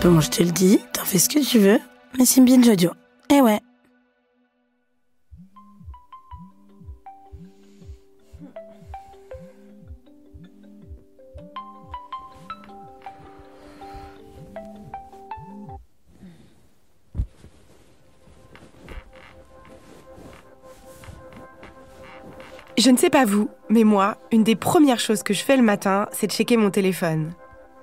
Bon, je te le dis, t'en fais ce que tu veux, mais c'est une binge audio. Eh ouais. Je ne sais pas vous, mais moi, une des premières choses que je fais le matin, c'est de checker mon téléphone.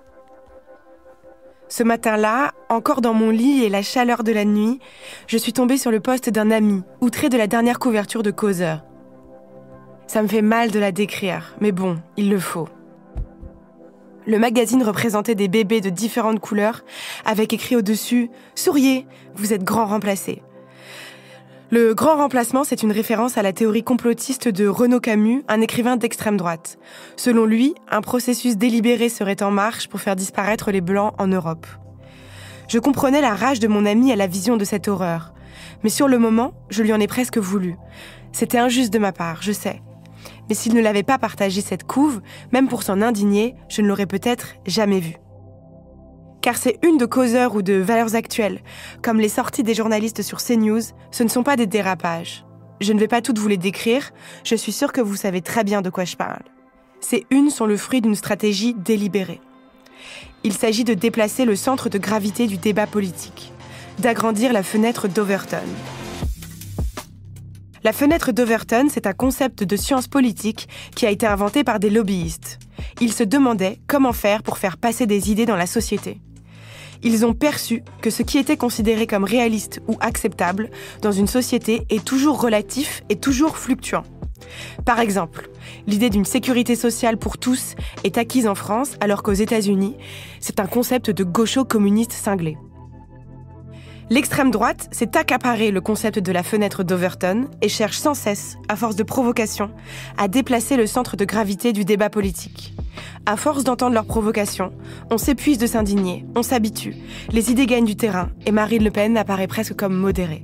Ce matin-là, encore dans mon lit et la chaleur de la nuit, je suis tombée sur le post d'un ami, outré de la dernière couverture de Causeur. Ça me fait mal de la décrire, mais bon, il le faut. Le magazine représentait des bébés de différentes couleurs, avec écrit au-dessus « Souriez, vous êtes grand remplacé ». Le grand remplacement, c'est une référence à la théorie complotiste de Renaud Camus, un écrivain d'extrême droite. Selon lui, un processus délibéré serait en marche pour faire disparaître les Blancs en Europe. Je comprenais la rage de mon ami à la vision de cette horreur. Mais sur le moment, je lui en ai presque voulu. C'était injuste de ma part, je sais. Mais s'il ne l'avait pas partagé cette couve, même pour s'en indigner, je ne l'aurais peut-être jamais vu. Car c'est une de Causeur ou de Valeurs Actuelles, comme les sorties des journalistes sur CNews, ce ne sont pas des dérapages. Je ne vais pas toutes vous les décrire, je suis sûre que vous savez très bien de quoi je parle. Ces unes sont le fruit d'une stratégie délibérée. Il s'agit de déplacer le centre de gravité du débat politique, d'agrandir la fenêtre d'Overton. La fenêtre d'Overton, c'est un concept de science politique qui a été inventé par des lobbyistes. Ils se demandaient comment faire pour faire passer des idées dans la société. Ils ont perçu que ce qui était considéré comme réaliste ou acceptable dans une société est toujours relatif et toujours fluctuant. Par exemple, l'idée d'une sécurité sociale pour tous est acquise en France alors qu'aux États-Unis, c'est un concept de gaucho-communiste cinglé. L'extrême droite s'est accaparé le concept de la fenêtre d'Overton et cherche sans cesse, à force de provocation, à déplacer le centre de gravité du débat politique. À force d'entendre leurs provocations, on s'épuise de s'indigner, on s'habitue, les idées gagnent du terrain et Marine Le Pen apparaît presque comme modérée.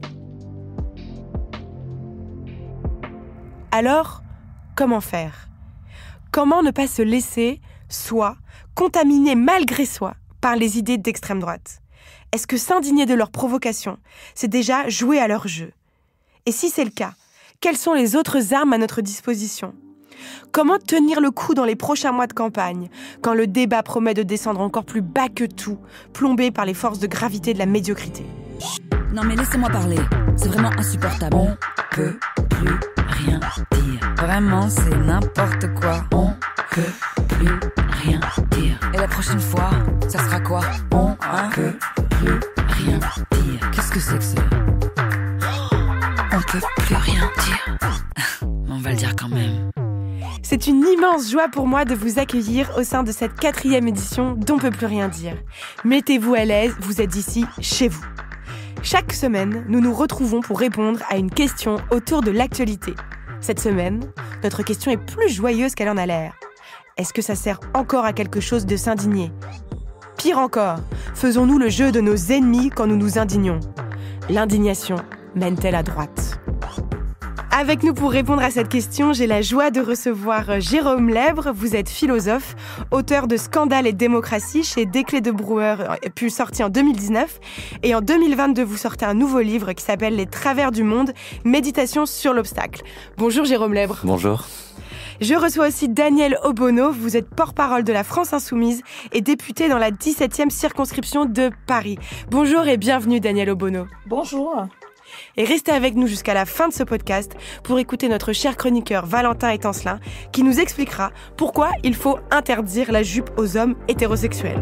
Alors, comment faire ? Comment ne pas se laisser, soi, contaminer malgré soi par les idées d'extrême droite ? Est-ce que s'indigner de leurs provocations, c'est déjà jouer à leur jeu ? Et si c'est le cas, quelles sont les autres armes à notre disposition ? Comment tenir le coup dans les prochains mois de campagne, quand le débat promet de descendre encore plus bas que tout, plombé par les forces de gravité de la médiocrité ? Non mais laissez-moi parler, c'est vraiment insupportable. On peut plus rien dire. Vraiment, c'est n'importe quoi. On peut plus rien dire. Et la prochaine fois, ça sera quoi ? On peut plus rien dire. Qu'est-ce que c'est que ça ? On peut plus rien dire. On va le dire quand même. C'est une immense joie pour moi de vous accueillir au sein de cette 4e édition d'On peut plus rien dire. Mettez-vous à l'aise, vous êtes ici, chez vous. Chaque semaine, nous nous retrouvons pour répondre à une question autour de l'actualité. Cette semaine, notre question est plus joyeuse qu'elle en a l'air. Est-ce que ça sert encore à quelque chose de s'indigner ? Pire encore, faisons-nous le jeu de nos ennemis quand nous nous indignons ? L'indignation mène-t-elle à droite ? Avec nous pour répondre à cette question, j'ai la joie de recevoir Jérôme Lèbre. Vous êtes philosophe, auteur de Scandale et démocratie chez Desclés de Brouwer, puis sorti en 2019. Et en 2022, vous sortez un nouveau livre qui s'appelle Les Travers du monde, méditation sur l'obstacle. Bonjour Jérôme Lèbre. Bonjour. Je reçois aussi Daniel Obono. Vous êtes porte-parole de la France Insoumise et député dans la 17e circonscription de Paris. Bonjour et bienvenue Daniel Obono. Bonjour. Et restez avec nous jusqu'à la fin de ce podcast pour écouter notre cher chroniqueur Valentin Étancelin qui nous expliquera pourquoi il faut interdire la jupe aux hommes hétérosexuels.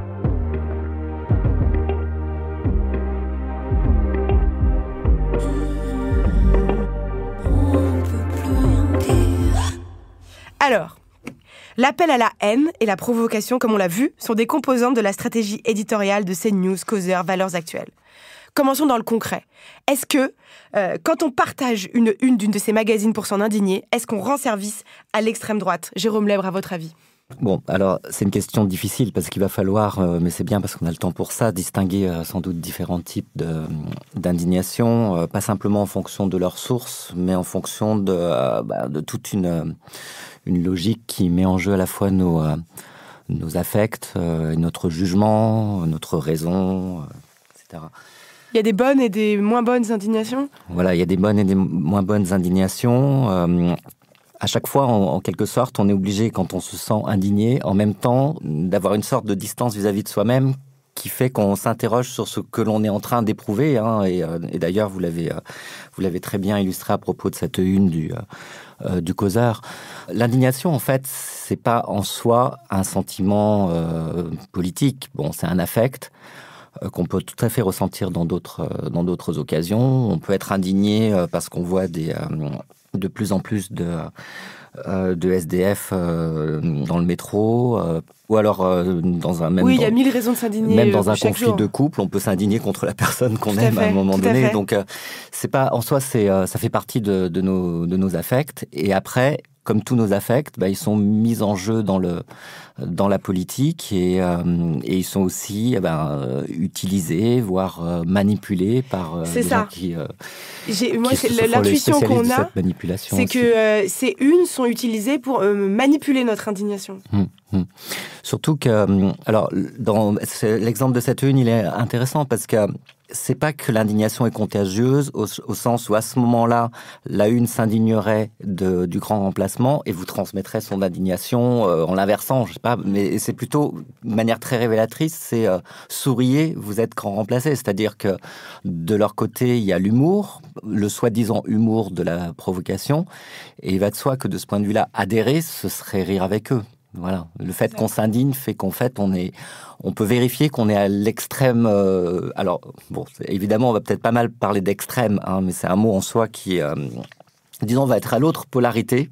Alors, l'appel à la haine et la provocation, comme on l'a vu, sont des composantes de la stratégie éditoriale de CNews, Causeur, Valeurs Actuelles. Commençons dans le concret. Est-ce que, quand on partage une d'une de ces magazines pour s'en indigner, est-ce qu'on rend service à l'extrême droite ? Jérôme Lèbre, à votre avis ? Bon, alors, c'est une question difficile parce qu'il va falloir, mais c'est bien parce qu'on a le temps pour ça, distinguer sans doute différents types d'indignation, pas simplement en fonction de leur source, mais en fonction de toute une logique qui met en jeu à la fois nos nos affects, notre jugement, notre raison, etc. Il y a des bonnes et des moins bonnes indignations ? Voilà, il y a des bonnes et des moins bonnes indignations. À chaque fois, en quelque sorte, on est obligé, quand on se sent indigné, en même temps, d'avoir une sorte de distance vis-à-vis de soi-même qui fait qu'on s'interroge sur ce que l'on est en train d'éprouver. Hein, et d'ailleurs, vous l'avez très bien illustré à propos de cette une du causeur. L'indignation, en fait, c'est pas en soi un sentiment politique. Bon, c'est un affect qu'on peut tout à fait ressentir dans d'autres occasions. On peut être indigné parce qu'on voit de plus en plus de SDF dans le métro, ou alors dans un même... Oui, il y a 1000 raisons de s'indigner. Même dans un chaque conflit jour. de couple, on peut s'indigner contre la personne qu'on aime à un moment donné. Donc, c'est pas en soi, ça fait partie de nos affects. Et après, comme tous nos affects, ils sont mis en jeu dans la politique et ils sont aussi utilisés, voire manipulés par des gens qui... moi, c'est l'intuition qu'on a, c'est que ces unes sont utilisées pour manipuler notre indignation. Surtout que, alors, l'exemple de cette une, il est intéressant parce que c'est pas que l'indignation est contagieuse au sens où à ce moment-là, la une s'indignerait du grand remplacement et vous transmettrait son indignation en l'inversant, je sais pas, mais c'est plutôt de manière très révélatrice, c'est souriez, vous êtes grand remplacé, c'est-à-dire que de leur côté, il y a l'humour, le soi-disant humour de la provocation, et il va de soi que de ce point de vue-là, adhérer, ce serait rire avec eux. Voilà, le fait qu'on s'indigne fait qu'en fait on peut vérifier qu'on est à l'extrême. Alors bon, évidemment, on va peut-être pas mal parler d'extrême, hein, mais c'est un mot en soi qui, disons, va être à l'autre polarité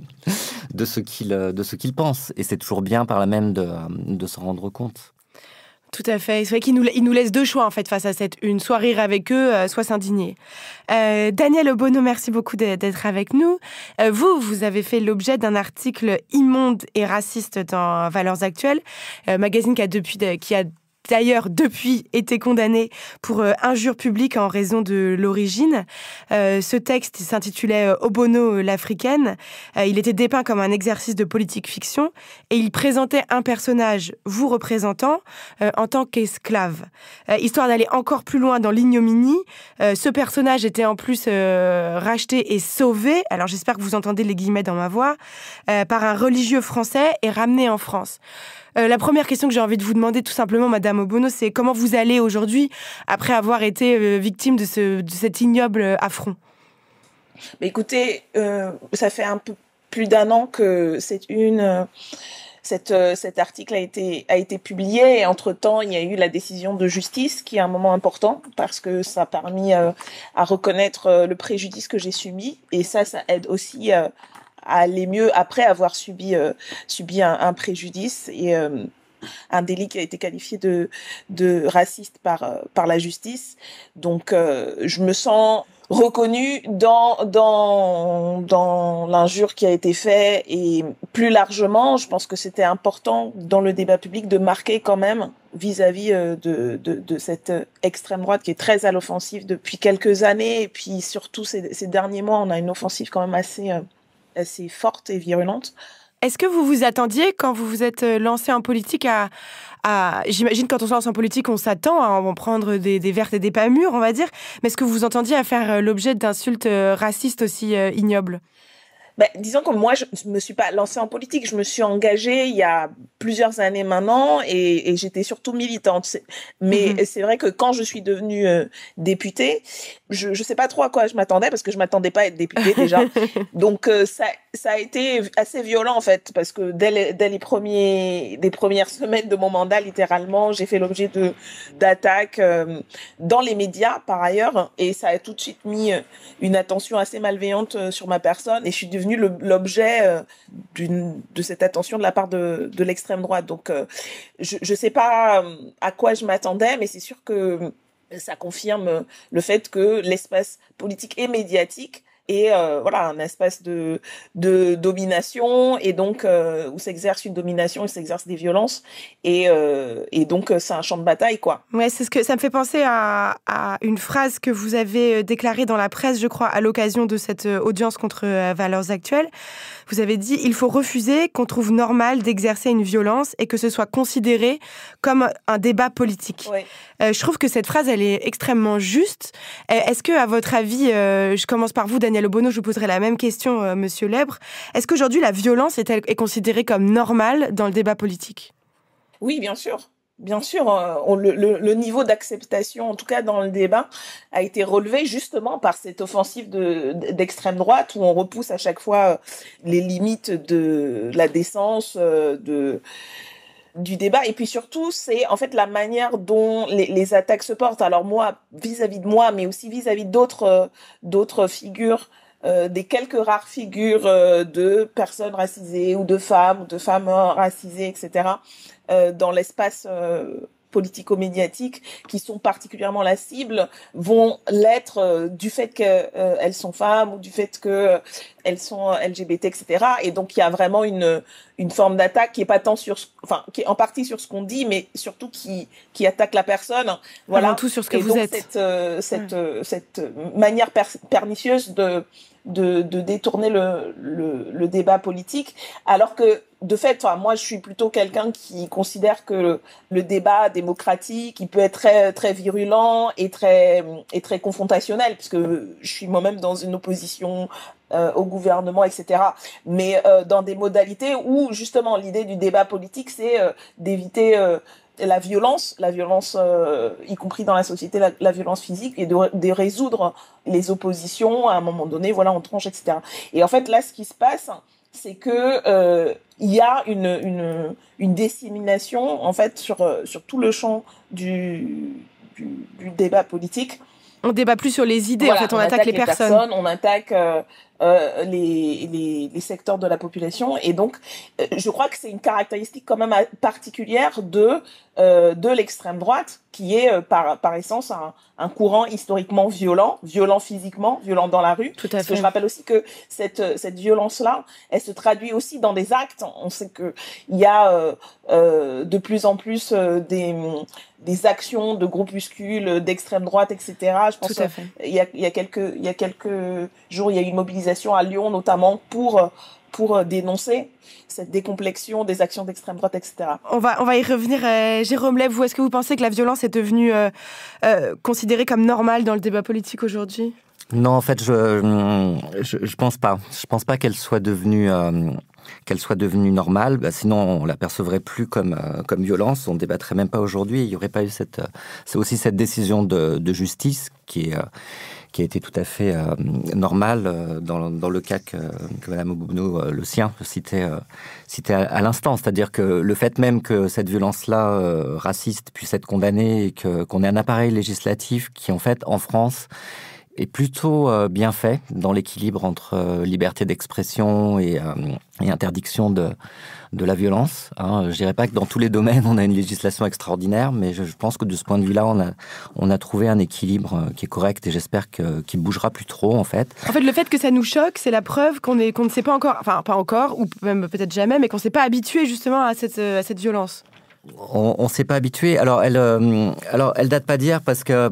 de ce qu'il pense. Et c'est toujours bien par là même de se rendre compte. Tout à fait. C'est vrai qu'il nous laisse deux choix en fait face à cette une, soit rire avec eux, soit s'indigner. Daniel Obono, merci beaucoup d'être avec nous. Vous avez fait l'objet d'un article immonde et raciste dans Valeurs Actuelles, magazine qui a d'ailleurs depuis été condamné pour injure publique en raison de l'origine. Ce texte s'intitulait Obono l'Africaine. Il était dépeint comme un exercice de politique fiction et il présentait un personnage vous représentant en tant qu'esclave. Histoire d'aller encore plus loin dans l'ignominie, ce personnage était en plus racheté et sauvé, alors j'espère que vous entendez les guillemets dans ma voix, par un religieux français et ramené en France. La première question que j'ai envie de vous demander tout simplement, Madame Obono, c'est comment vous allez aujourd'hui après avoir été victime de cet ignoble affront ? Mais écoutez, ça fait un peu plus d'un an que cet article a été publié et entre-temps, il y a eu la décision de justice qui est un moment important parce que ça a permis à reconnaître le préjudice que j'ai subi et ça aide aussi à aller mieux après avoir subi un préjudice et un délit qui a été qualifié de raciste par la justice. Donc je me sens reconnue dans l'injure qui a été faite et plus largement, je pense que c'était important dans le débat public de marquer quand même vis-à-vis de cette extrême droite qui est très à l'offensive depuis quelques années et puis surtout ces derniers mois, on a une offensive quand même assez forte et virulente. Est-ce que vous vous attendiez, quand vous vous êtes lancé en politique, j'imagine quand on se lance en politique, on s'attend à en prendre des vertes et des pas mûres, on va dire, mais est-ce que vous vous entendiez à faire l'objet d'insultes racistes aussi ignobles ? Disons que moi, je me suis pas lancée en politique. Je me suis engagée il y a plusieurs années maintenant et j'étais surtout militante. Mais c'est vrai que quand je suis devenue députée, je sais pas trop à quoi je m'attendais parce que je m'attendais pas à être députée déjà. Donc ça a été assez violent en fait parce que dès les premières semaines de mon mandat, littéralement, j'ai fait l'objet d'attaques dans les médias par ailleurs et ça a tout de suite mis une attention assez malveillante sur ma personne et je suis devenue l'objet de cette attention de la part de l'extrême droite. Donc, je sais pas à quoi je m'attendais, mais c'est sûr que ça confirme le fait que l'espace politique et médiatique et voilà, un espace de domination, et donc où s'exerce une domination, où s'exercent des violences, et donc c'est un champ de bataille, quoi. Ouais, c'est ce que ça me fait penser à une phrase que vous avez déclarée dans la presse, je crois, à l'occasion de cette audience contre Valeurs Actuelles. Vous avez dit: il faut refuser qu'on trouve normal d'exercer une violence et que ce soit considéré comme un débat politique. Ouais. Je trouve que cette phrase, elle est extrêmement juste. Est-ce que, à votre avis, je commence par vous, Daniel Obono, je vous poserai la même question, Monsieur Lèbre. Est-ce qu'aujourd'hui, la violence est considérée comme normale dans le débat politique ? Oui, bien sûr. Bien sûr, le niveau d'acceptation, en tout cas dans le débat, a été relevé justement par cette offensive d'extrême droite, où on repousse à chaque fois les limites de la décence, du débat. Et puis surtout, c'est en fait la manière dont les attaques se portent. Alors moi, vis-à-vis de moi, mais aussi vis-à-vis d'autres figures, des quelques rares figures de personnes racisées ou de femmes racisées, etc., dans l'espace politico-médiatique, qui sont particulièrement la cible, vont l'être du fait qu'elles sont femmes ou du fait qu'elles sont LGBT, etc. Et donc il y a vraiment une forme d'attaque qui est pas tant sur, qui est en partie sur ce qu'on dit, mais surtout qui attaque la personne. Voilà. Avant tout sur ce que et vous donc, êtes. Cette manière pernicieuse de détourner le débat politique, alors que de fait, moi je suis plutôt quelqu'un qui considère que le débat démocratique, il peut être très très virulent et très confrontationnel, puisque je suis moi-même dans une opposition au gouvernement, etc. Mais dans des modalités où justement l'idée du débat politique, c'est d'éviter la violence, y compris dans la société, la violence physique, et de résoudre les oppositions à un moment donné, voilà, en tranche, etc. Et en fait, là, ce qui se passe, c'est que il y a une dissémination, en fait, sur tout le champ du débat politique. On débat plus sur les idées, voilà, en fait, on attaque les personnes. On attaque les secteurs de la population, et donc je crois que c'est une caractéristique quand même particulière de l'extrême droite, qui est par essence un courant historiquement violent physiquement, violent dans la rue. Tout à Parce fait. que je rappelle aussi que cette violence-là, elle se traduit aussi dans des actes. On sait que il y a de plus en plus des actions de groupuscules d'extrême droite, etc. Je pense Tout à fait. il y a quelques jours, il y a eu une mobilisation à Lyon notamment pour dénoncer cette décomplexion des actions d'extrême droite, etc. On va y revenir. Jérôme Lèbre, est-ce que vous pensez que la violence est devenue considérée comme normale dans le débat politique aujourd'hui ? Non, en fait, je pense pas. Je pense pas qu'elle soit devenue normale. Sinon, on l'apercevrait plus comme violence. On débattrait même pas aujourd'hui. Il y aurait pas eu c'est aussi cette décision de justice qui a été tout à fait normale dans le cas que Mme Obono, le sien, citait à l'instant. C'est-à-dire que le fait même que cette violence-là raciste puisse être condamnée et qu'on ait un appareil législatif qui, en fait, en France, est plutôt bien fait dans l'équilibre entre liberté d'expression et interdiction de la violence. Je dirais pas que dans tous les domaines on a une législation extraordinaire, mais je pense que de ce point de vue-là, on a trouvé un équilibre qui est correct, et j'espère qu'il bougera plus trop, en fait. En fait, le fait que ça nous choque, c'est la preuve qu'on ne sait pas encore, enfin pas encore, ou même peut-être jamais, mais qu'on ne s'est pas habitué justement à cette violence. On s'est pas habitué. Alors elle date pas d'hier, parce que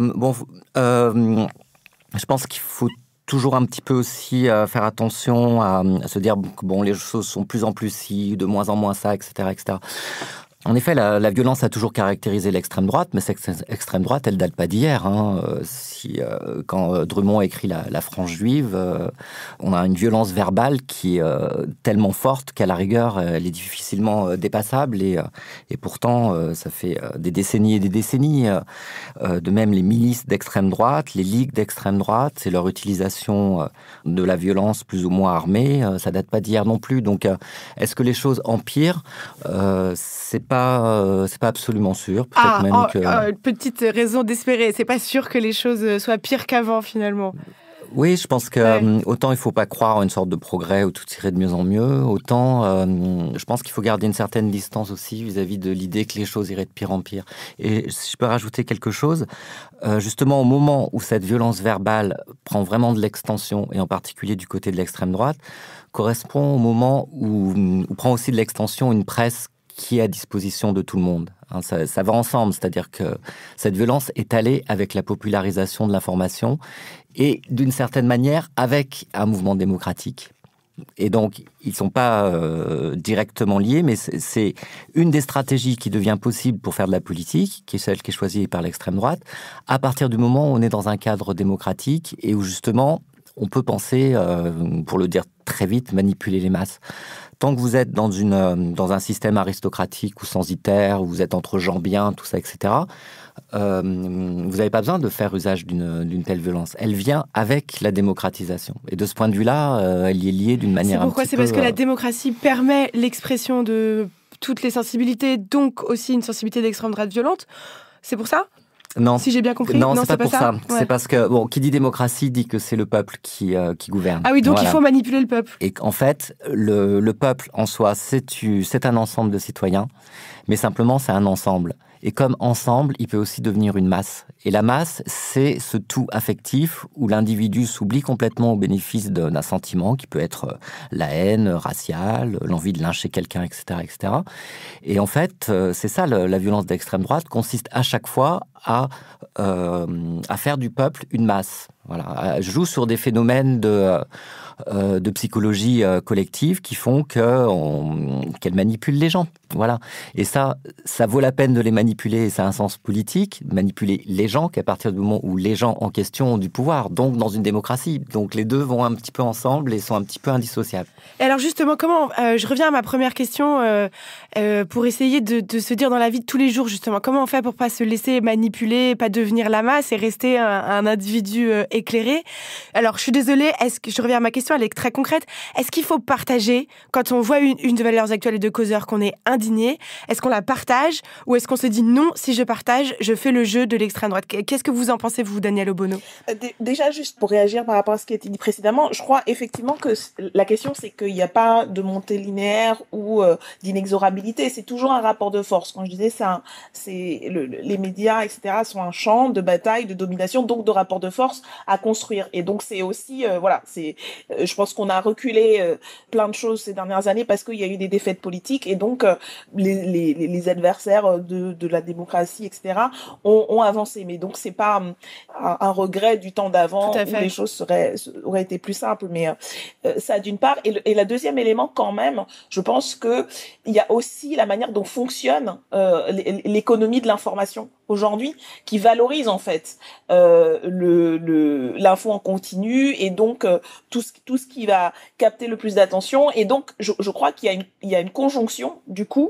je pense qu'il faut toujours un petit peu aussi faire attention à se dire que les choses sont de plus en plus ci, de moins en moins ça, etc., etc. En effet, la violence a toujours caractérisé l'extrême droite, mais cette extrême droite, elle date pas d'hier. Quand Drummond écrit la France juive, on a une violence verbale qui est tellement forte qu'à la rigueur, elle est difficilement dépassable, et pourtant, ça fait des décennies et des décennies. De même, les milices d'extrême droite, les ligues d'extrême droite, c'est leur utilisation de la violence plus ou moins armée. Ça date pas d'hier non plus. Donc, est-ce que les choses empirent ? C'est pas absolument sûr. Peut-être petite raison d'espérer. C'est pas sûr que les choses soient pires qu'avant, finalement. Oui, je pense que autant il ne faut pas croire en une sorte de progrès où tout irait de mieux en mieux, autant je pense qu'il faut garder une certaine distance aussi vis-à-vis de l'idée que les choses iraient de pire en pire. Et si je peux rajouter quelque chose, justement au moment où cette violence verbale prend vraiment de l'extension, et en particulier du côté de l'extrême droite, correspond au moment où prend aussi de l'extension une presse qui est à disposition de tout le monde. Ça va ensemble, c'est-à-dire que cette violence est allée avec la popularisation de l'information et d'une certaine manière avec un mouvement démocratique. Et donc, ils ne sont pas directement liés, mais c'est une des stratégies qui devient possible pour faire de la politique, qui est celle qui est choisie par l'extrême droite, à partir du moment où on est dans un cadre démocratique et où justement, on peut penser, pour le dire très vite, manipuler les masses. Tant que vous êtes dans un système aristocratique ou censitaire, où vous êtes entre gens bien, tout ça, etc., vous n'avez pas besoin de faire usage d'une telle violence. Elle vient avec la démocratisation. Et de ce point de vue-là, elle y est liée d'une manière un petit peu... C'est parce que la démocratie permet l'expression de toutes les sensibilités, donc aussi une sensibilité d'extrême droite violente. C'est pour ça ? Non. Si j'ai bien compris. Non, c'est pas pour ça. Ouais. C'est parce que, qui dit démocratie dit que c'est le peuple qui gouverne. Ah oui, donc voilà. Il faut manipuler le peuple. Et qu'en fait, le peuple en soi, c'est un ensemble de citoyens, mais simplement c'est un ensemble. Et comme ensemble, il peut aussi devenir une masse. Et la masse, c'est ce tout affectif où l'individu s'oublie complètement au bénéfice d'un sentiment qui peut être la haine raciale, l'envie de lyncher quelqu'un, etc., etc. Et en fait, c'est ça, la violence d'extrême droite consiste à chaque fois à faire du peuple une masse. Voilà, je joue sur des phénomènes de psychologie collective qui font qu'elle manipule les gens. Voilà. Et ça vaut la peine de les manipuler, et ça a un sens politique, manipuler les gens, qu'à partir du moment où les gens en question ont du pouvoir, donc dans une démocratie. Donc les deux vont un petit peu ensemble et sont un petit peu indissociables. Et alors justement, comment je reviens à ma première question pour essayer de se dire dans la vie de tous les jours, justement, comment on fait pour pas se laisser manipuler, pas devenir la masse et rester un individu éclairé. Alors, je suis désolée, je reviens à ma question, elle est très concrète. Est-ce qu'il faut partager, quand on voit une de Valeurs Actuelles et de Causeur qu'on est indigné, est-ce qu'on la partage ou est-ce qu'on se dit non, si je partage, je fais le jeu de l'extrême droite? Qu'est-ce que vous en pensez, vous, Daniel Obono? Déjà, juste pour réagir par rapport à ce qui a été dit précédemment, je crois effectivement que la question, c'est qu'il n'y a pas de montée linéaire ou d'inexorabilité. C'est toujours un rapport de force. Quand je disais ça, les médias, etc., sont un champ de bataille, de domination, donc de rapport de force à construire. Et donc, c'est aussi, je pense qu'on a reculé plein de choses ces dernières années parce qu'il y a eu des défaites politiques et donc les adversaires de la démocratie, etc., ont avancé. Mais donc, c'est pas un regret du temps d'avant où les choses auraient été plus simples. Mais ça, d'une part. Et la deuxième élément, quand même, je pense que il y a aussi la manière dont fonctionne l'économie de l'information aujourd'hui, qui valorise en fait l'info en continu et donc tout ce qui va capter le plus d'attention. Et donc je crois qu'il y a une conjonction du coup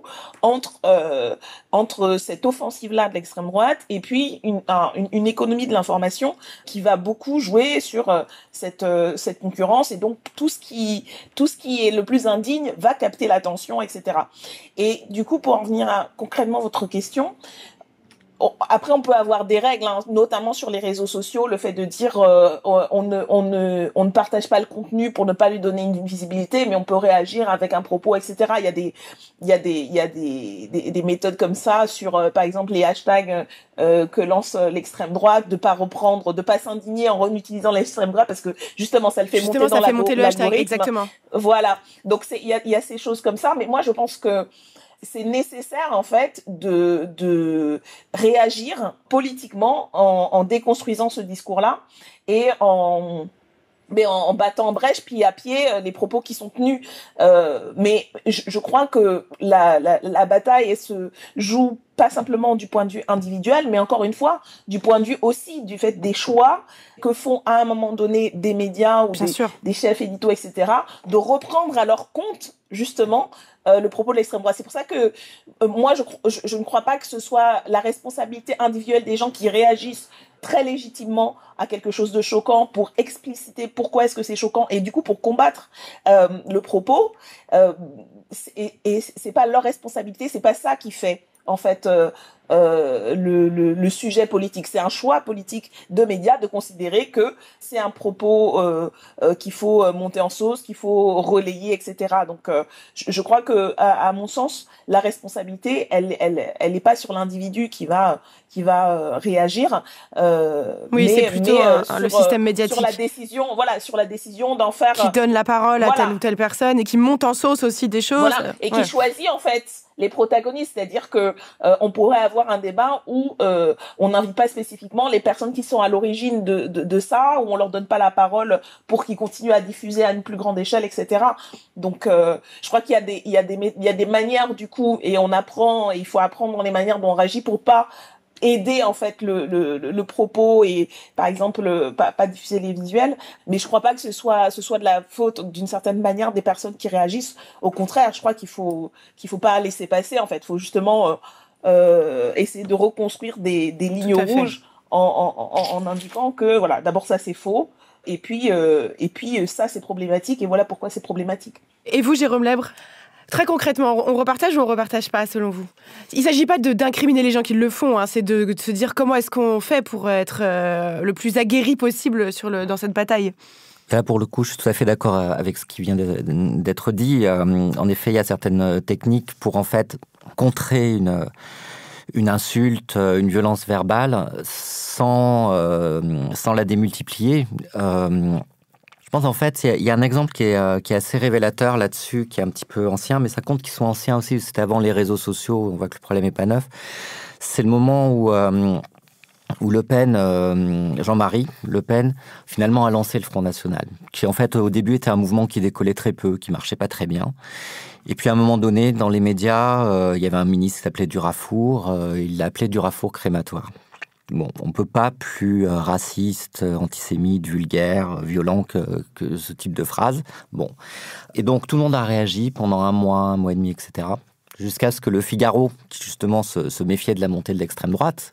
entre cette offensive-là de l'extrême droite et puis une économie de l'information qui va beaucoup jouer sur cette concurrence, et donc tout ce qui est le plus indigne va capter l'attention, etc. Et du coup, pour en venir à concrètement votre question, après, on peut avoir des règles, hein, notamment sur les réseaux sociaux, le fait de dire on ne partage pas le contenu pour ne pas lui donner une visibilité, mais on peut réagir avec un propos, etc. Il y a des méthodes comme ça sur, par exemple, les hashtags que lance l'extrême droite, de pas s'indigner en utilisant l'extrême droite parce que justement ça le fait monter dans le hashtag, exactement. Voilà. Donc il y a ces choses comme ça, mais moi je pense que c'est nécessaire en fait de réagir politiquement en déconstruisant ce discours-là et en battant en brèche pied à pied les propos qui sont tenus. Mais je crois que la bataille se joue pas simplement du point de vue individuel, mais encore une fois, du point de vue aussi du fait des choix que font à un moment donné des médias ou des chefs édito, etc., de reprendre à leur compte, justement, le propos de l'extrême droite. C'est pour ça que moi, je ne crois pas que ce soit la responsabilité individuelle des gens qui réagissent très légitimement à quelque chose de choquant pour expliciter pourquoi est-ce que c'est choquant et du coup pour combattre le propos. Et c'est pas leur responsabilité, c'est pas ça qui fait en fait le sujet politique. C'est un choix politique de médias de considérer que c'est un propos qu'il faut monter en sauce, qu'il faut relayer, etc. Donc, je crois que, à mon sens, la responsabilité, elle est pas sur l'individu qui va réagir. Oui, c'est plutôt le système médiatique. Sur la décision d'en faire. Qui donne la parole à telle ou telle personne et qui monte en sauce aussi des choses. Voilà, et qui choisit en fait les protagonistes, c'est-à-dire que on pourrait avoir un débat où on n'invite pas spécifiquement les personnes qui sont à l'origine de ça, où on leur donne pas la parole pour qu'ils continuent à diffuser à une plus grande échelle, etc. Donc je crois qu'il y a des manières du coup, et il faut apprendre les manières dont on réagit pour pas aider en fait le propos et par exemple pas diffuser les visuels, mais je crois pas que ce soit de la faute d'une certaine manière des personnes qui réagissent. Au contraire, je crois qu'il faut pas laisser passer en fait. Il faut justement essayer de reconstruire des lignes rouges en indiquant que voilà, d'abord ça c'est faux et puis ça c'est problématique et voilà pourquoi c'est problématique. Et vous, Jérôme Lèbre, très concrètement, on repartage ou on repartage pas, selon vous ? Il ne s'agit pas d'incriminer les gens qui le font, hein, c'est de se dire comment est-ce qu'on fait pour être le plus aguerri possible dans cette bataille. Là, pour le coup, je suis tout à fait d'accord avec ce qui vient d'être dit. En effet, il y a certaines techniques pour, en fait, contrer une insulte, une violence verbale, sans la démultiplier. Je pense en fait, il y a un exemple qui est assez révélateur là-dessus, qui est un petit peu ancien, mais ça compte qu'ils sont anciens aussi, c'était avant les réseaux sociaux, on voit que le problème n'est pas neuf. C'est le moment où Le Pen, Jean-Marie Le Pen, finalement a lancé le Front National, qui en fait au début était un mouvement qui décollait très peu, qui marchait pas très bien. Et puis à un moment donné, dans les médias, il y avait un ministre qui s'appelait Durafour, il l'a appelé Durafour crématoire. Bon, on ne peut pas plus raciste, antisémite, vulgaire, violent que ce type de phrase. Bon. Et donc, tout le monde a réagi pendant un mois et demi, etc. Jusqu'à ce que le Figaro, qui justement se méfiait de la montée de l'extrême droite,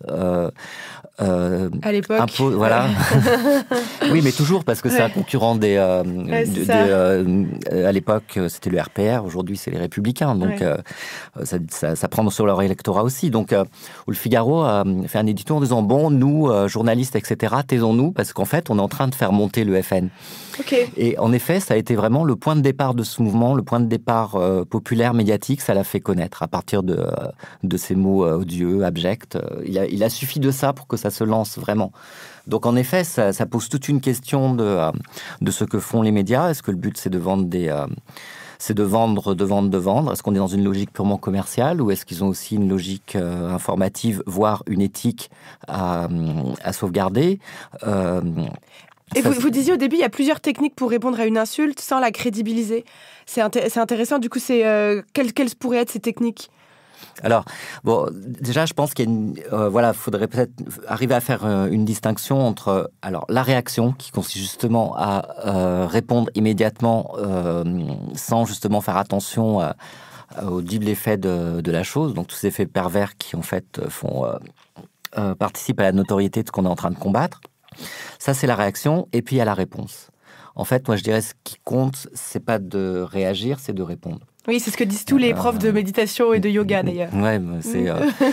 à l'époque. Voilà. Oui, mais toujours, parce que c'est un concurrent à l'époque, c'était le RPR, aujourd'hui c'est les Républicains, donc ça prend sur leur électorat aussi. Donc, où le Figaro a fait un édito en disant, bon, nous, journalistes, etc., taisons-nous, parce qu'en fait, on est en train de faire monter le FN. Okay. Et en effet, ça a été vraiment le point de départ de ce mouvement, le point de départ populaire, médiatique, ça l'a fait connaître à partir de ces mots odieux, abjects. Il a suffi de ça pour que ça se lance vraiment. Donc en effet, ça pose toute une question de ce que font les médias. Est-ce que le but c'est de vendre de vendre. Est-ce qu'on est dans une logique purement commerciale ou est-ce qu'ils ont aussi une logique informative, voire une éthique à sauvegarder Et vous disiez au début, il y a plusieurs techniques pour répondre à une insulte sans la crédibiliser. C'est intéressant, du coup, quelles pourraient être ces techniques ? Alors, bon, déjà, je pense qu'il faudrait peut-être arriver à faire une distinction entre, la réaction, qui consiste justement à répondre immédiatement sans justement faire attention au double effet de la chose, donc tous ces effets pervers qui, en fait, participent à la notoriété de ce qu'on est en train de combattre. Ça, c'est la réaction, et puis il y a la réponse. En fait, moi, je dirais, ce qui compte, c'est pas de réagir, c'est de répondre. Oui, c'est ce que disent tous les profs de méditation et de yoga, d'ailleurs. Ouais, c'est...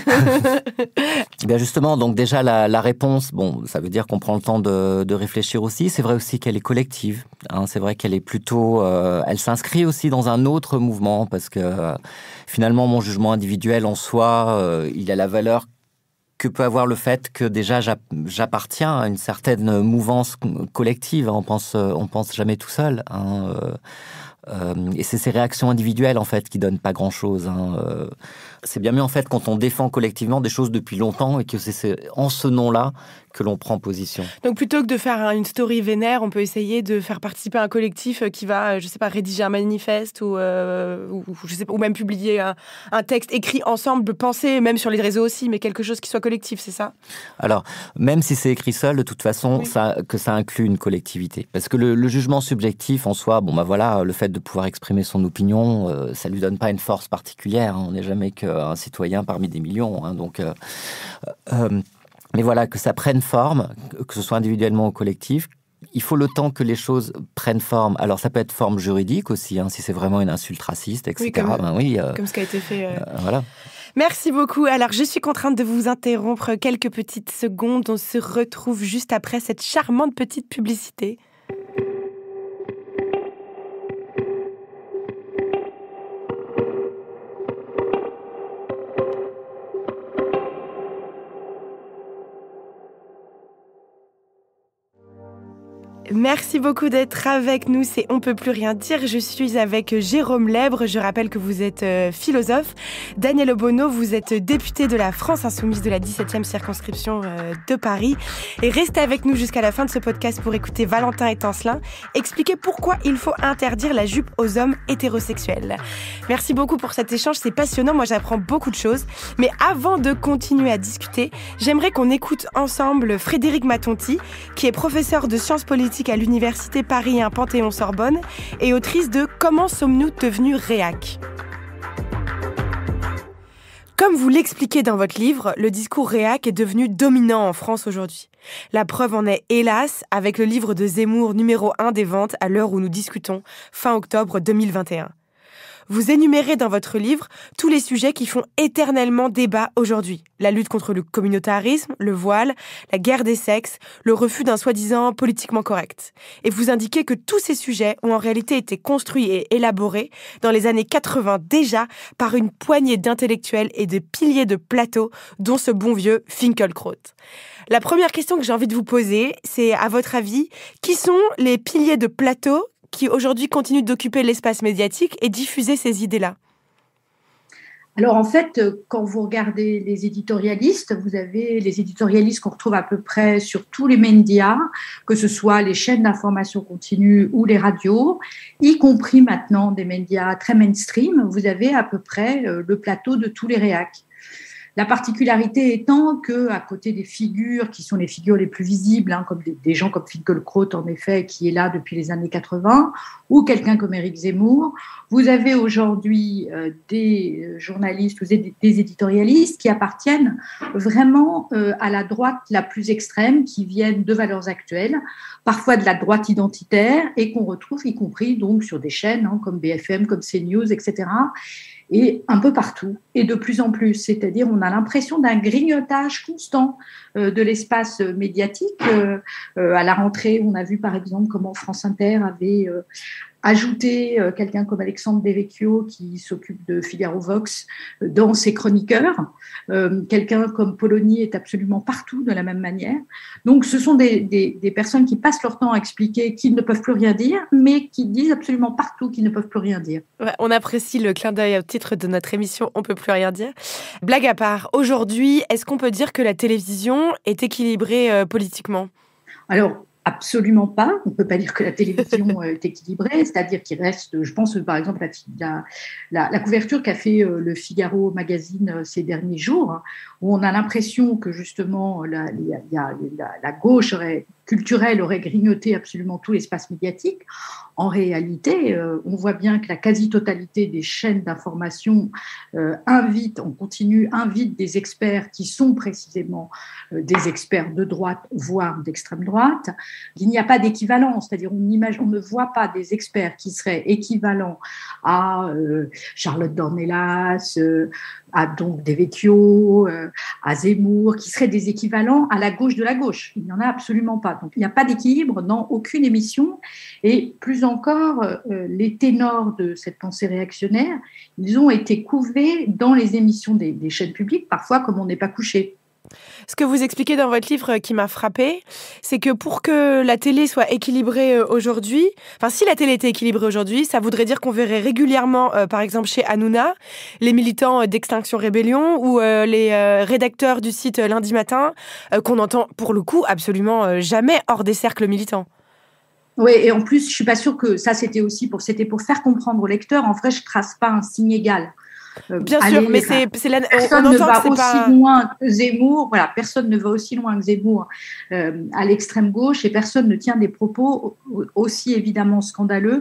Bien justement, donc déjà, la réponse, bon, ça veut dire qu'on prend le temps de réfléchir aussi. C'est vrai aussi qu'elle est collective. Hein, c'est vrai qu'elle est plutôt... elle s'inscrit aussi dans un autre mouvement, parce que finalement, mon jugement individuel en soi, il a la valeur que peut avoir le fait que déjà j'appartiens à une certaine mouvance collective. On pense jamais tout seul. Hein, et c'est ces réactions individuelles en fait qui donnent pas grand-chose. Hein. C'est bien mieux en fait quand on défend collectivement des choses depuis longtemps et que c'est en ce nom-là que l'on prend position. Donc plutôt que de faire une story vénère, on peut essayer de faire participer un collectif qui va, je sais pas, rédiger un manifeste ou je sais pas, ou même publier un texte écrit ensemble, penser même sur les réseaux aussi, mais quelque chose qui soit collectif, c'est ça ? Alors, même si c'est écrit seul, de toute façon, oui. ça inclut une collectivité. Parce que le jugement subjectif en soi, bon bah voilà, le fait de pouvoir exprimer son opinion, ça lui donne pas une force particulière. Hein. On n'est jamais qu'un citoyen parmi des millions. Hein. Donc, mais voilà, que ça prenne forme, que ce soit individuellement ou collectif, il faut le temps que les choses prennent forme. Alors, ça peut être forme juridique aussi, si c'est vraiment une insulte raciste, etc. Oui, comme ce qui a été fait. Voilà. Merci beaucoup. Alors, je suis contrainte de vous interrompre quelques petites secondes. On se retrouve juste après cette charmante petite publicité. Merci beaucoup d'être avec nous, c'est On peut plus rien dire. Je suis avec Jérôme Lèbre, je rappelle que vous êtes philosophe. Daniel Obono, vous êtes député de la France Insoumise de la 17e circonscription de Paris. Et restez avec nous jusqu'à la fin de ce podcast pour écouter Valentin Étincelin expliquer pourquoi il faut interdire la jupe aux hommes hétérosexuels. Merci beaucoup pour cet échange, c'est passionnant, moi j'apprends beaucoup de choses. Mais avant de continuer à discuter, j'aimerais qu'on écoute ensemble Frédéric Matonti, qui est professeur de sciences politiques à l'Université Paris 1 Panthéon-Sorbonne et autrice de « Comment sommes-nous devenus réac ?» Comme vous l'expliquez dans votre livre, le discours réac est devenu dominant en France aujourd'hui. La preuve en est, hélas, avec le livre de Zemmour numéro 1 des ventes à l'heure où nous discutons, fin octobre 2021. Vous énumérez dans votre livre tous les sujets qui font éternellement débat aujourd'hui. La lutte contre le communautarisme, le voile, la guerre des sexes, le refus d'un soi-disant politiquement correct. Et vous indiquez que tous ces sujets ont en réalité été construits et élaborés dans les années 80 déjà par une poignée d'intellectuels et de piliers de plateau, dont ce bon vieux Finkielkraut. La première question que j'ai envie de vous poser, c'est à votre avis, qui sont les piliers de plateau qui aujourd'hui continuent d'occuper l'espace médiatique et diffuser ces idées-là? Alors en fait, quand vous regardez les éditorialistes, vous avez les éditorialistes qu'on retrouve à peu près sur tous les médias, que ce soit les chaînes d'information continue ou les radios, y compris maintenant des médias très mainstream, vous avez à peu près le plateau de tous les réacs. La particularité étant qu'à côté des figures qui sont les figures les plus visibles, comme des gens comme Finkielkraut, en effet, qui est là depuis les années 80, ou quelqu'un comme Éric Zemmour, vous avez aujourd'hui des journalistes ou des éditorialistes qui appartiennent vraiment à la droite la plus extrême, qui viennent de valeurs actuelles, parfois de la droite identitaire, et qu'on retrouve y compris donc sur des chaînes comme BFM, comme CNews, etc., et un peu partout, et de plus en plus. C'est-à-dire, on a l'impression d'un grignotage constant de l'espace médiatique. À la rentrée, on a vu par exemple comment France Inter avait ajouté quelqu'un comme Alexandre Devecchio, qui s'occupe de Figaro Vox, dans ses chroniqueurs. Quelqu'un comme Polony est absolument partout de la même manière. Donc, ce sont des personnes qui passent leur temps à expliquer qu'ils ne peuvent plus rien dire, mais qui disent absolument partout qu'ils ne peuvent plus rien dire. Ouais, on apprécie le clin d'œil au titre de notre émission « On peut plus rien dire ». Blague à part, aujourd'hui, est-ce qu'on peut dire que la télévision est équilibrée politiquement ? Alors, absolument pas. On ne peut pas dire que la télévision est équilibrée, c'est-à-dire qu'il reste, je pense par exemple la couverture qu'a fait le Figaro Magazine ces derniers jours, où on a l'impression que justement la gauche culturelle aurait grignoté absolument tout l'espace médiatique. En réalité, on voit bien que la quasi-totalité des chaînes d'information invitent des experts qui sont précisément des experts de droite, voire d'extrême droite. Il n'y a pas d'équivalent, c'est-à-dire on ne voit pas des experts qui seraient équivalents à Charlotte Dornelas, à donc Devecchio, à Zemmour, qui seraient des équivalents à la gauche de la gauche. Il n'y en a absolument pas. Donc il n'y a pas d'équilibre dans aucune émission. Et plus encore, les ténors de cette pensée réactionnaire, ils ont été couvés dans les émissions des chaînes publiques, parfois comme on n'est pas couché. Ce que vous expliquez dans votre livre qui m'a frappée, c'est que pour que la télé soit équilibrée aujourd'hui, enfin si la télé était équilibrée aujourd'hui, ça voudrait dire qu'on verrait régulièrement, par exemple chez Hanouna, les militants d'Extinction Rébellion ou les rédacteurs du site Lundi Matin, qu'on entend pour le coup absolument jamais hors des cercles militants. Oui, et en plus, je suis pas sûre que ça c'était pour faire comprendre au lecteur. En vrai, je trace pas un signe égal. Bien sûr, mais personne ne va aussi loin que Zemmour. Voilà, personne ne va aussi loin que Zemmour à l'extrême gauche, et personne ne tient des propos aussi évidemment scandaleux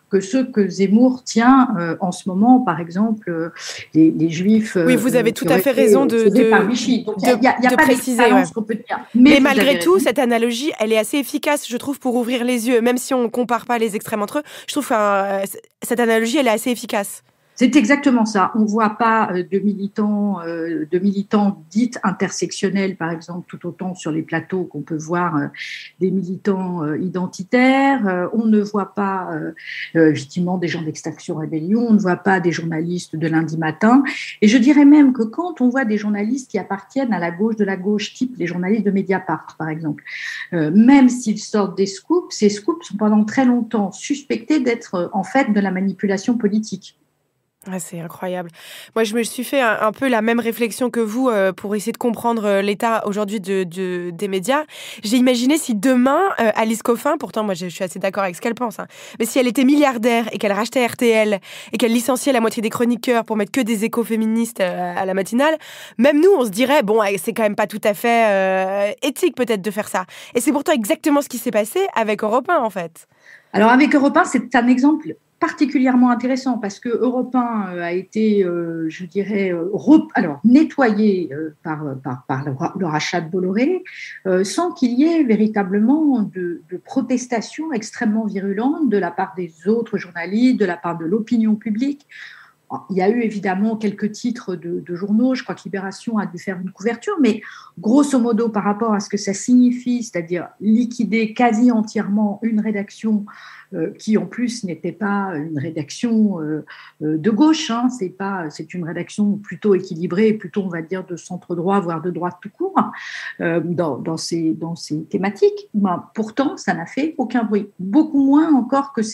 que ceux que Zemmour tient en ce moment, par exemple, les Juifs. Oui, vous avez tout à fait raison de préciser. Qu'on peut dire. Mais malgré tout, cette analogie, elle est assez efficace, je trouve, pour ouvrir les yeux. Même si on ne compare pas les extrêmes entre eux, je trouve que cette analogie, elle est assez efficace. C'est exactement ça. On ne voit pas de militants dits intersectionnels, par exemple, tout autant sur les plateaux qu'on peut voir des militants identitaires. On ne voit pas, effectivement, des gens d'Extinction Rébellion. On ne voit pas des journalistes de lundi matin. Et je dirais même que quand on voit des journalistes qui appartiennent à la gauche de la gauche, type les journalistes de Mediapart, par exemple, même s'ils sortent des scoops, ces scoops sont pendant très longtemps suspectés d'être, en fait, de la manipulation politique. Ah, c'est incroyable. Moi, je me suis fait un peu la même réflexion que vous pour essayer de comprendre l'état aujourd'hui des médias. J'ai imaginé si demain, Alice Coffin, pourtant moi je suis assez d'accord avec ce qu'elle pense, hein, mais si elle était milliardaire et qu'elle rachetait RTL et qu'elle licenciait la moitié des chroniqueurs pour mettre que des échos féministes à la matinale, même nous, on se dirait, bon, c'est quand même pas tout à fait éthique peut-être de faire ça. Et c'est pourtant exactement ce qui s'est passé avec Europe 1, en fait. Alors avec Europe 1, c'est un exemple particulièrement intéressant parce que Europe 1 a été, je dirais, nettoyé par le rachat de Bolloré, sans qu'il y ait véritablement de protestations extrêmement virulentes de la part des autres journalistes, de la part de l'opinion publique. Il y a eu évidemment quelques titres de journaux, je crois que Libération a dû faire une couverture, mais grosso modo par rapport à ce que ça signifie, c'est-à-dire liquider quasi entièrement une rédaction qui en plus n'était pas une rédaction de gauche, hein, c'est une rédaction plutôt équilibrée, plutôt on va dire de centre-droit, voire de droite tout court, dans ces thématiques. Pourtant, ça n'a fait aucun bruit, beaucoup moins encore que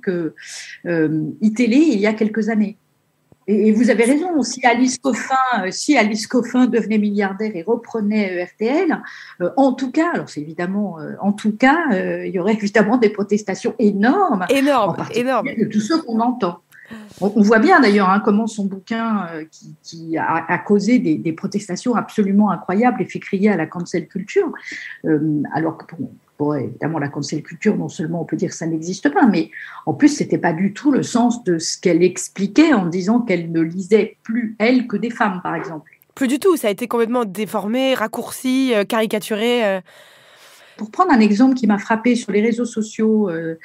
iTélé il y a quelques années. Et vous avez raison, si Alice Coffin devenait milliardaire et reprenait RTL, en tout cas, alors c'est évidemment, il y aurait évidemment des protestations énormes, de tous ceux qu'on entend. On voit bien d'ailleurs comment son bouquin qui a causé des protestations absolument incroyables et fait crier à la cancel culture, alors que évidemment, la cancel culture, non seulement on peut dire que ça n'existe pas, mais en plus, ce n'était pas du tout le sens de ce qu'elle expliquait en disant qu'elle ne lisait plus, elle, que des femmes, par exemple. Plus du tout, ça a été complètement déformé, raccourci, caricaturé. Pour prendre un exemple qui m'a frappé sur les réseaux sociaux,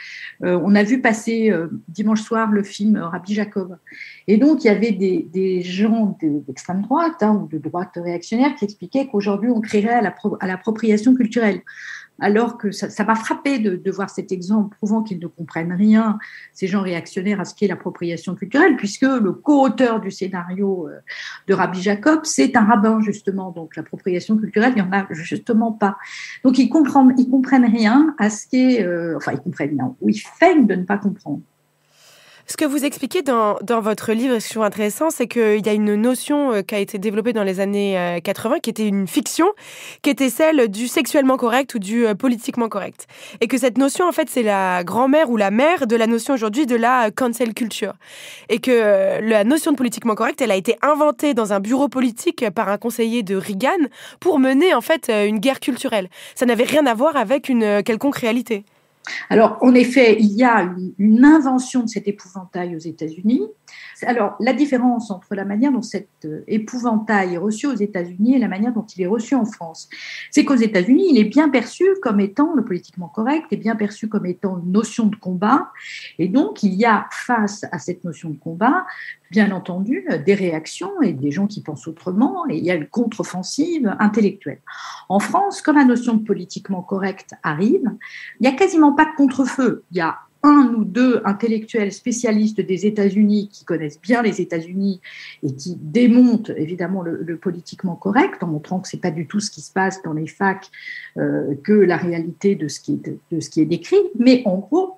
on a vu passer dimanche soir le film Rabbi Jacob. Et donc, il y avait des gens d'extrême droite ou de droite réactionnaire qui expliquaient qu'aujourd'hui, on créerait à l'appropriation culturelle. Alors que ça m'a frappé de voir cet exemple prouvant qu'ils ne comprennent rien, ces gens réactionnaires, à ce qu'est l'appropriation culturelle, puisque le co-auteur du scénario de Rabbi Jacob, c'est un rabbin, justement. Donc, l'appropriation culturelle, il n'y en a justement pas. Donc, ils comprennent rien à ce qu'est... ils comprennent rien, ou ils feignent de ne pas comprendre. Ce que vous expliquez dans votre livre, ce que je trouve intéressant, c'est qu'il y a une notion qui a été développée dans les années 80, qui était une fiction, qui était celle du sexuellement correct ou du politiquement correct. Et que cette notion, en fait, c'est la grand-mère ou la mère de la notion aujourd'hui de la cancel culture. Et que la notion de politiquement correct, elle a été inventée dans un bureau politique par un conseiller de Reagan pour mener, en fait, une guerre culturelle. Ça n'avait rien à voir avec une quelconque réalité. Alors, en effet, il y a une invention de cet épouvantail aux États-Unis. Alors, la différence entre la manière dont cet épouvantail est reçu aux États-Unis et la manière dont il est reçu en France, c'est qu'aux États-Unis, il est bien perçu comme étant, le politiquement correct est bien perçu comme étant une notion de combat. Et donc, il y a face à cette notion de combat, bien entendu, des réactions et des gens qui pensent autrement, et il y a une contre-offensive intellectuelle. En France, quand la notion de politiquement correct arrive, il n'y a quasiment pas de contre-feu. Il y a un ou deux intellectuels spécialistes des États-Unis qui connaissent bien les États-Unis et qui démontent évidemment le politiquement correct en montrant que ce n'est pas du tout ce qui se passe dans les facs que la réalité de ce qui est décrit. Mais en gros,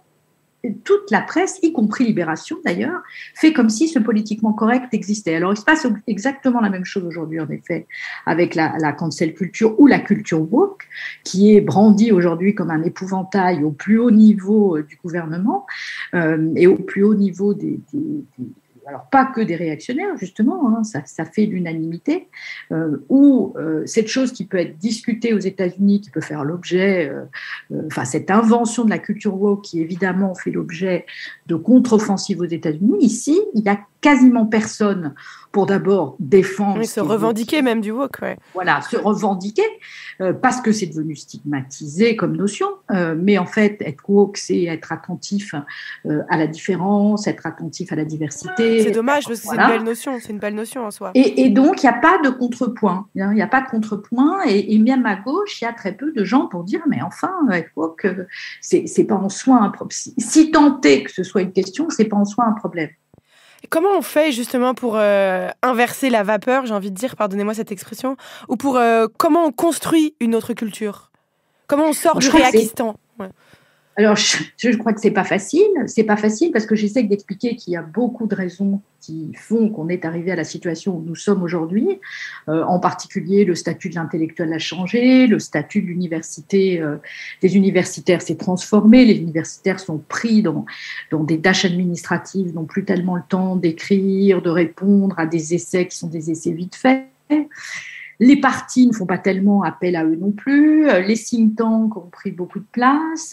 toute la presse, y compris Libération d'ailleurs, fait comme si ce politiquement correct existait. Alors, il se passe exactement la même chose aujourd'hui, en effet, avec la cancel culture ou la culture woke, qui est brandie aujourd'hui comme un épouvantail au plus haut niveau du gouvernement et au plus haut niveau alors pas que des réactionnaires justement, hein, ça fait l'unanimité, où cette chose qui peut être discutée aux États-Unis, qui peut faire l'objet, cette invention de la culture woke qui évidemment fait l'objet de contre-offensives aux États-Unis, ici il y a quasiment personne pour d'abord défendre. Oui, se revendiquer même du woke, ouais. Voilà, se revendiquer, parce que c'est devenu stigmatisé comme notion, mais en fait, être woke, c'est être attentif à la différence, être attentif à la diversité. C'est dommage, parce que c'est une belle notion en soi. Et donc, il n'y a pas de contrepoint, il n'y a pas de contrepoint, et même à gauche, il y a très peu de gens pour dire, mais enfin, être woke, c'est pas en soi un problème. Si tant est que ce soit une question, c'est pas en soi un problème. Comment on fait justement pour inverser la vapeur, j'ai envie de dire, pardonnez-moi cette expression, ou pour comment on construit une autre culture? Comment on sort du réaquistan? Ouais. Alors, je crois que c'est pas facile. C'est pas facile parce que j'essaie d'expliquer qu'il y a beaucoup de raisons qui font qu'on est arrivé à la situation où nous sommes aujourd'hui. En particulier, le statut de l'intellectuel a changé, le statut de l'université, des universitaires s'est transformé. Les universitaires sont pris dans des tâches administratives, n'ont plus tellement le temps d'écrire, de répondre à des essais qui sont des essais vite faits. Les partis ne font pas tellement appel à eux non plus. Les think tanks ont pris beaucoup de place.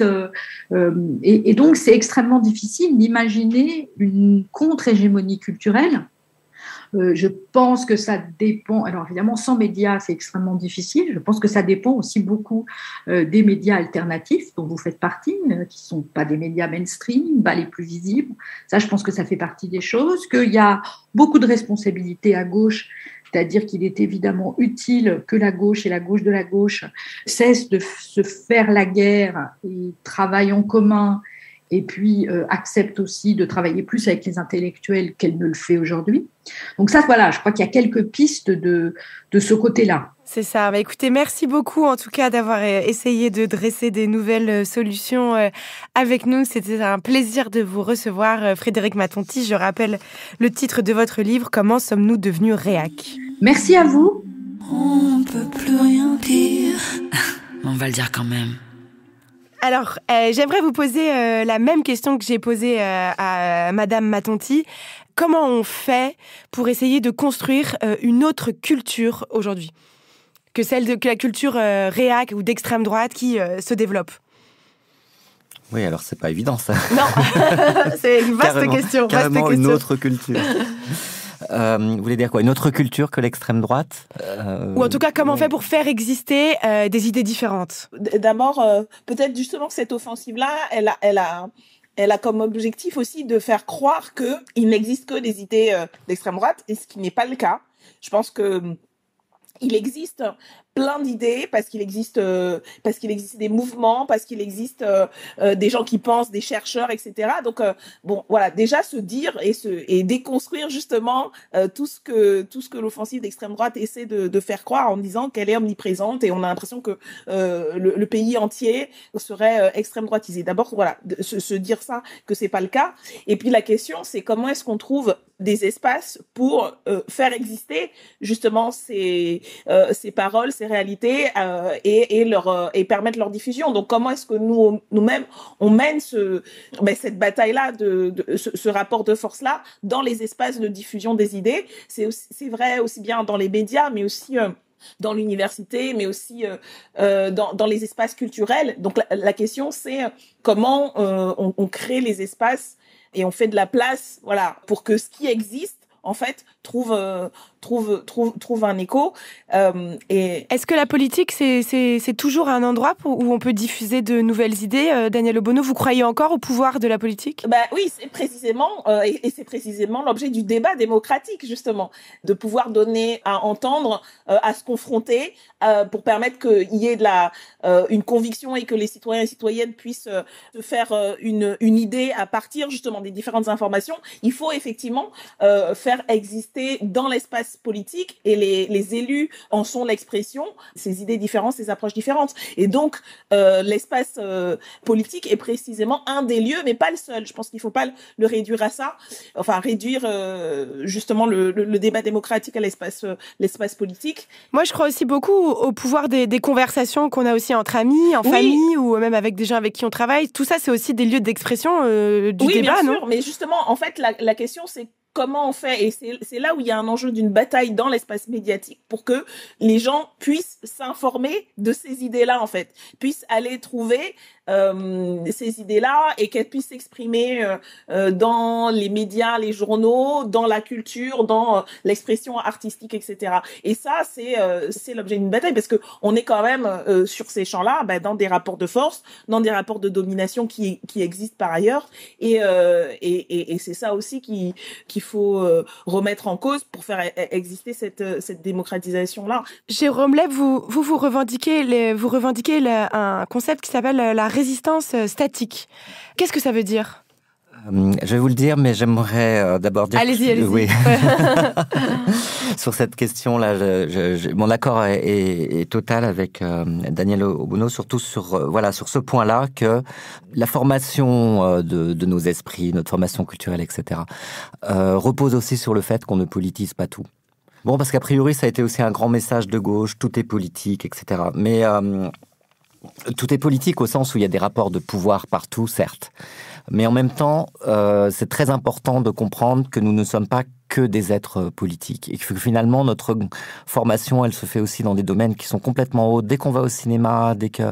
Et donc, c'est extrêmement difficile d'imaginer une contre-hégémonie culturelle. Je pense que ça dépend. Alors, évidemment, sans médias, c'est extrêmement difficile. Je pense que ça dépend aussi beaucoup des médias alternatifs dont vous faites partie, qui ne sont pas des médias mainstream, pas les plus visibles. Ça, je pense que ça fait partie des choses. Qu'il y a beaucoup de responsabilités à gauche. C'est-à-dire qu'il est évidemment utile que la gauche et la gauche de la gauche cessent de se faire la guerre et travaillent en commun et puis acceptent aussi de travailler plus avec les intellectuels qu'elle ne le fait aujourd'hui. Donc ça, voilà, je crois qu'il y a quelques pistes de ce côté-là. C'est ça. Bah, écoutez, merci beaucoup en tout cas d'avoir essayé de dresser des nouvelles solutions avec nous. C'était un plaisir de vous recevoir, Frédérique Matonti. Je rappelle le titre de votre livre, Comment sommes-nous devenus réac? Merci à vous. On peut plus rien dire. On va le dire quand même. Alors, j'aimerais vous poser la même question que j'ai posée à Madame Matonti. Comment on fait pour essayer de construire une autre culture aujourd'hui que que la culture réac ou d'extrême droite qui se développe? Oui, alors c'est pas évident ça. Non, c'est une vaste question. Carrément une autre culture. Vous voulez dire quoi? Une autre culture que l'extrême droite? Ou en tout cas, comment on fait pour faire exister des idées différentes? D'abord, peut-être justement que cette offensive-là, elle a comme objectif aussi de faire croire qu'il n'existe que des idées d'extrême droite, et ce qui n'est pas le cas. Je pense que il existe plein d'idées parce qu'il existe des mouvements, parce qu'il existe des gens qui pensent, des chercheurs, etc. Donc bon, voilà, déjà se dire et déconstruire justement tout ce que l'offensive d'extrême droite essaie de faire croire en disant qu'elle est omniprésente, et on a l'impression que le pays entier serait extrême droitisé. D'abord, voilà, se dire ça, que c'est pas le cas. Et puis la question, c'est comment est-ce qu'on trouve des espaces pour faire exister justement ces paroles, ces réalités et permettre leur diffusion. Donc comment est-ce que nous-mêmes on mène cette bataille-là, ce rapport de force-là dans les espaces de diffusion des idées? C'est vrai aussi bien dans les médias, mais aussi dans l'université, mais aussi dans les espaces culturels. Donc la question, c'est comment on crée les espaces et on fait de la place, voilà, pour que ce qui existe, en fait, trouve un écho. Et est-ce que la politique, c'est toujours un endroit où on peut diffuser de nouvelles idées? Daniel Obono, vous croyez encore au pouvoir de la politique? Oui, c'est précisément c'est précisément l'objet du débat démocratique, justement, de pouvoir donner à entendre, à se confronter, pour permettre qu'il y ait une conviction et que les citoyens et citoyennes puissent se faire une idée à partir justement des différentes informations. Il faut effectivement faire exister dans l'espace politique, et les élus en sont l'expression, ces idées différentes, ces approches différentes. Et donc, l'espace politique est précisément un des lieux, mais pas le seul. Je pense qu'il ne faut pas le réduire à ça. Enfin, réduire justement le débat démocratique à l'espace politique. Moi, je crois aussi beaucoup au pouvoir des conversations qu'on a aussi entre amis, en famille, ou même avec des gens avec qui on travaille. Tout ça, c'est aussi des lieux d'expression du débat, bien non? sûr, mais justement, en fait, la question, c'est comment on fait, et c'est là où il y a un enjeu d'une bataille dans l'espace médiatique pour que les gens puissent s'informer de ces idées-là, en fait, puissent aller trouver ces idées-là et qu'elles puissent s'exprimer dans les médias, les journaux, dans la culture, dans l'expression artistique, etc. Et ça, c'est l'objet d'une bataille parce que on est quand même sur ces champs-là, dans des rapports de force, dans des rapports de domination qui existent par ailleurs, et c'est ça aussi qu'il faut remettre en cause pour faire exister cette démocratisation-là. Jérôme Leb, vous revendiquez un concept qui s'appelle la résistance statique. Qu'est-ce que ça veut dire ? Je vais vous le dire, mais j'aimerais d'abord dire... Allez-y. Oui. Sur cette question-là, mon accord est total avec Daniel Obono, surtout sur ce point-là, que la formation de nos esprits, notre formation culturelle, etc., repose aussi sur le fait qu'on ne politise pas tout. Bon, parce qu'a priori, ça a été aussi un grand message de gauche, tout est politique, etc. Mais tout est politique au sens où il y a des rapports de pouvoir partout, certes. Mais en même temps, c'est très important de comprendre que nous ne sommes pas que des êtres politiques. Et que finalement, notre formation, elle se fait aussi dans des domaines qui sont complètement hauts. Dès qu'on va au cinéma,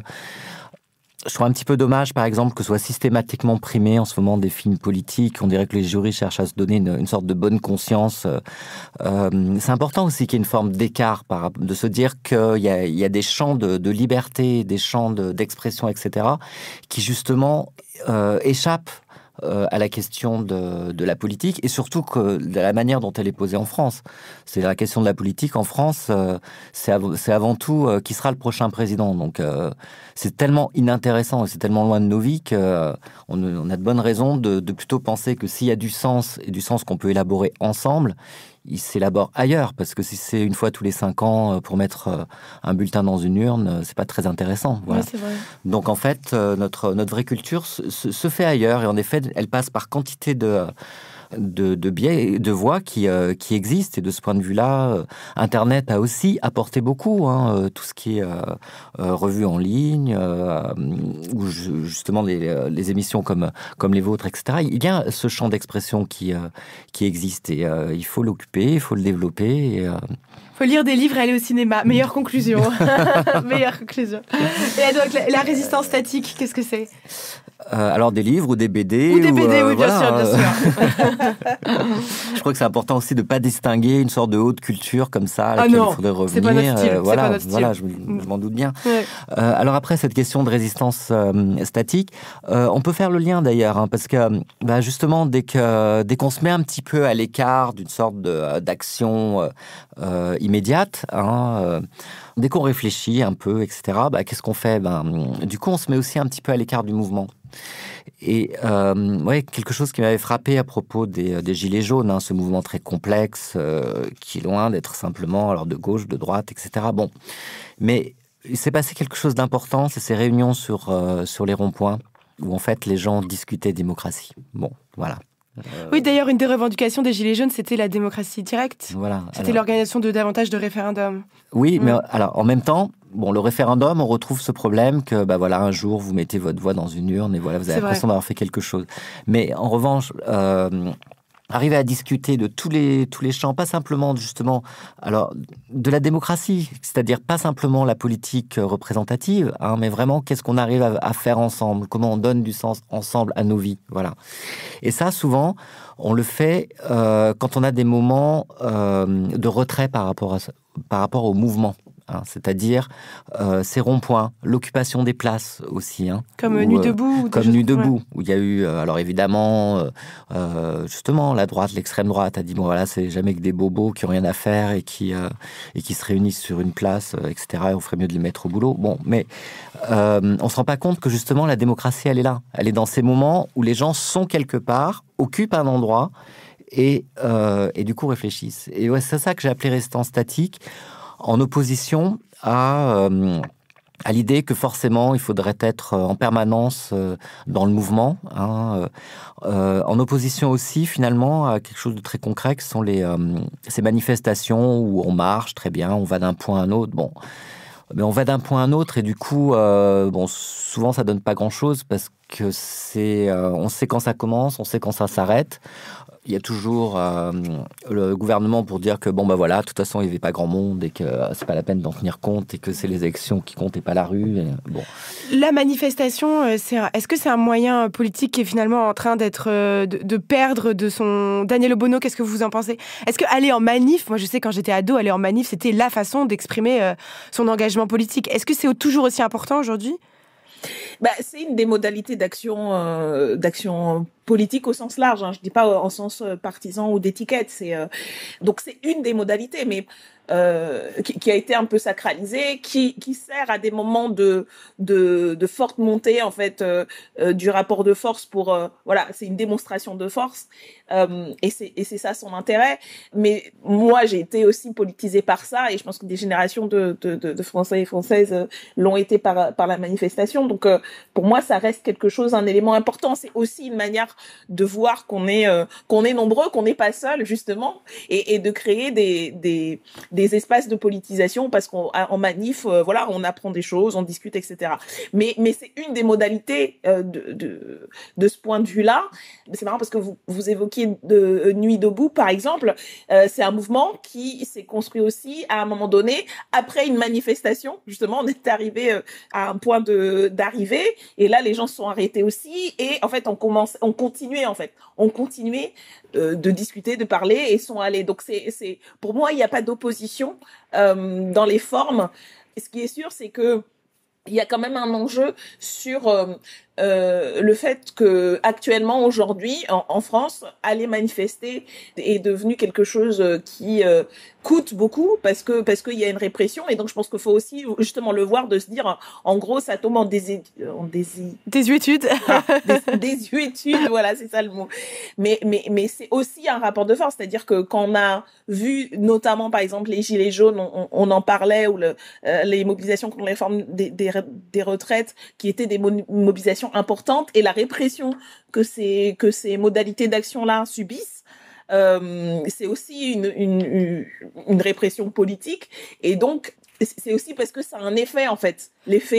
je trouve un petit peu dommage, par exemple, que soit systématiquement primé en ce moment des films politiques. On dirait que les jurys cherchent à se donner une sorte de bonne conscience. C'est important aussi qu'il y ait une forme d'écart, de se dire qu'il y a des champs de liberté, des champs d'expression, etc., qui justement échappent à la question de la politique et surtout de la manière dont elle est posée en France. C'est la question de la politique en France, c'est avant tout qui sera le prochain président. Donc c'est tellement inintéressant et c'est tellement loin de nos vies qu'on a de bonnes raisons de plutôt penser que s'il y a du sens et du sens qu'on peut élaborer ensemble, il s'élabore ailleurs, parce que si c'est une fois tous les 5 ans pour mettre un bulletin dans une urne, c'est pas très intéressant. Voilà. Ouais, c'est vrai. Donc en fait, notre vraie culture se fait ailleurs, et en effet, elle passe par quantité de biais, de voix qui existent, et de ce point de vue-là, Internet a aussi apporté beaucoup, tout ce qui est revu en ligne, ou justement les émissions comme les vôtres, etc. Il y a ce champ d'expression qui existe, et il faut l'occuper, il faut le développer. Il faut lire des livres et aller au cinéma. Meilleure conclusion. Meilleure conclusion. Et donc, la résistance statique, qu'est-ce que c'est ? Alors des livres ou des BD. Ou des BD, oui, voilà, bien sûr. Je crois que c'est important aussi de ne pas distinguer une sorte de haute culture comme ça, à laquelle il faudrait revenir. C'est pas notre style. Voilà, je m'en doute bien. Ouais. Alors après, cette question de résistance statique, on peut faire le lien d'ailleurs, parce que justement, dès qu'on se met un petit peu à l'écart d'une sorte d'action immédiate, dès qu'on réfléchit un peu, etc., qu'est-ce qu'on fait ? Du coup, on se met aussi un petit peu à l'écart du mouvement. Et quelque chose qui m'avait frappé à propos des Gilets jaunes, ce mouvement très complexe, qui est loin d'être simplement alors de gauche, de droite, etc. Bon, mais il s'est passé quelque chose d'important, c'est ces réunions sur les ronds-points, où en fait les gens discutaient démocratie. Bon, voilà. Oui, d'ailleurs, une des revendications des Gilets jaunes, c'était la démocratie directe. Voilà. C'était l'organisation de davantage de référendums. Oui, mais alors, en même temps, le référendum, on retrouve ce problème que, un jour, vous mettez votre voix dans une urne et voilà, vous avez l'impression d'avoir fait quelque chose. Mais en revanche, arriver à discuter de tous les champs, pas simplement, justement, de la démocratie, c'est-à-dire pas simplement la politique représentative, mais vraiment, qu'est-ce qu'on arrive à faire ensemble, comment on donne du sens ensemble à nos vies, voilà. Et ça, souvent, on le fait quand on a des moments de retrait par rapport au mouvement. C'est-à-dire ces ronds-points, l'occupation des places aussi. Comme Nuit debout. Comme Nuit debout, où il y a eu, alors évidemment, justement, la droite, l'extrême droite a dit, c'est jamais que des bobos qui n'ont rien à faire et qui se réunissent sur une place, etc. Et on ferait mieux de les mettre au boulot. Bon, mais on ne se rend pas compte que justement, la démocratie, elle est là. Elle est dans ces moments où les gens sont quelque part, occupent un endroit et du coup réfléchissent. Et c'est ça que j'ai appelé résistance statique, en opposition à l'idée que forcément il faudrait être en permanence dans le mouvement, en opposition aussi finalement à quelque chose de très concret que sont ces manifestations où on marche très bien, on va d'un point à un autre, mais on va d'un point à un autre et du coup souvent ça donne pas grand chose parce que on sait quand ça commence, on sait quand ça s'arrête. il y a toujours le gouvernement pour dire que bon bah voilà, de toute façon il n'y avait pas grand monde et que c'est pas la peine d'en tenir compte et que c'est les élections qui comptent et pas la rue. Et, bon. La manifestation, est-ce que c'est un moyen politique qui est finalement en train de perdre de son... Daniel Obono, qu'est-ce que vous en pensez? Est-ce que aller en manif, moi je sais quand j'étais ado, aller en manif c'était la façon d'exprimer son engagement politique. Est-ce que c'est toujours aussi important aujourd'hui? C'est une des modalités d'action politique au sens large. Je dis pas en sens partisan ou d'étiquette. Donc c'est une des modalités, mais qui a été un peu sacralisée, qui sert à des moments de forte montée en fait du rapport de force pour voilà, c'est une démonstration de force et c'est ça son intérêt. Mais moi j'ai été aussi politisée par ça et je pense que des générations de Français et Françaises l'ont été par la manifestation. Donc pour moi ça reste quelque chose, un élément important. C'est aussi une manière de voir qu'on est nombreux, qu'on n'est pas seul justement, et de créer des espaces de politisation parce qu'en manif, voilà, on apprend des choses, on discute, etc. Mais c'est une des modalités de ce point de vue-là. C'est marrant parce que vous évoquiez Nuit debout, par exemple. C'est un mouvement qui s'est construit aussi à un moment donné après une manifestation. Justement, on est arrivé à un point d'arrivée et là, les gens se sont arrêtés aussi et en fait, on continuait de discuter, de parler et sont allés. Donc c'est pour moi, il n'y a pas d'opposition dans les formes. Ce qui est sûr, c'est que il y a quand même un enjeu sur le fait que actuellement aujourd'hui en France, aller manifester est devenu quelque chose qui coûte beaucoup parce qu'il y a une répression et donc je pense qu'il faut aussi justement le voir, de se dire en gros ça tombe en désuétude. Désuétude, voilà, c'est ça le mot. Mais c'est aussi un rapport de force, c'est-à-dire que quand on a vu notamment par exemple les gilets jaunes, on en parlait, ou les mobilisations contre les réformes des retraites qui étaient des mobilisations importantes et la répression que ces modalités d'action-là subissent, c'est aussi une répression politique et donc c'est aussi parce que ça a un effet en fait, l'effet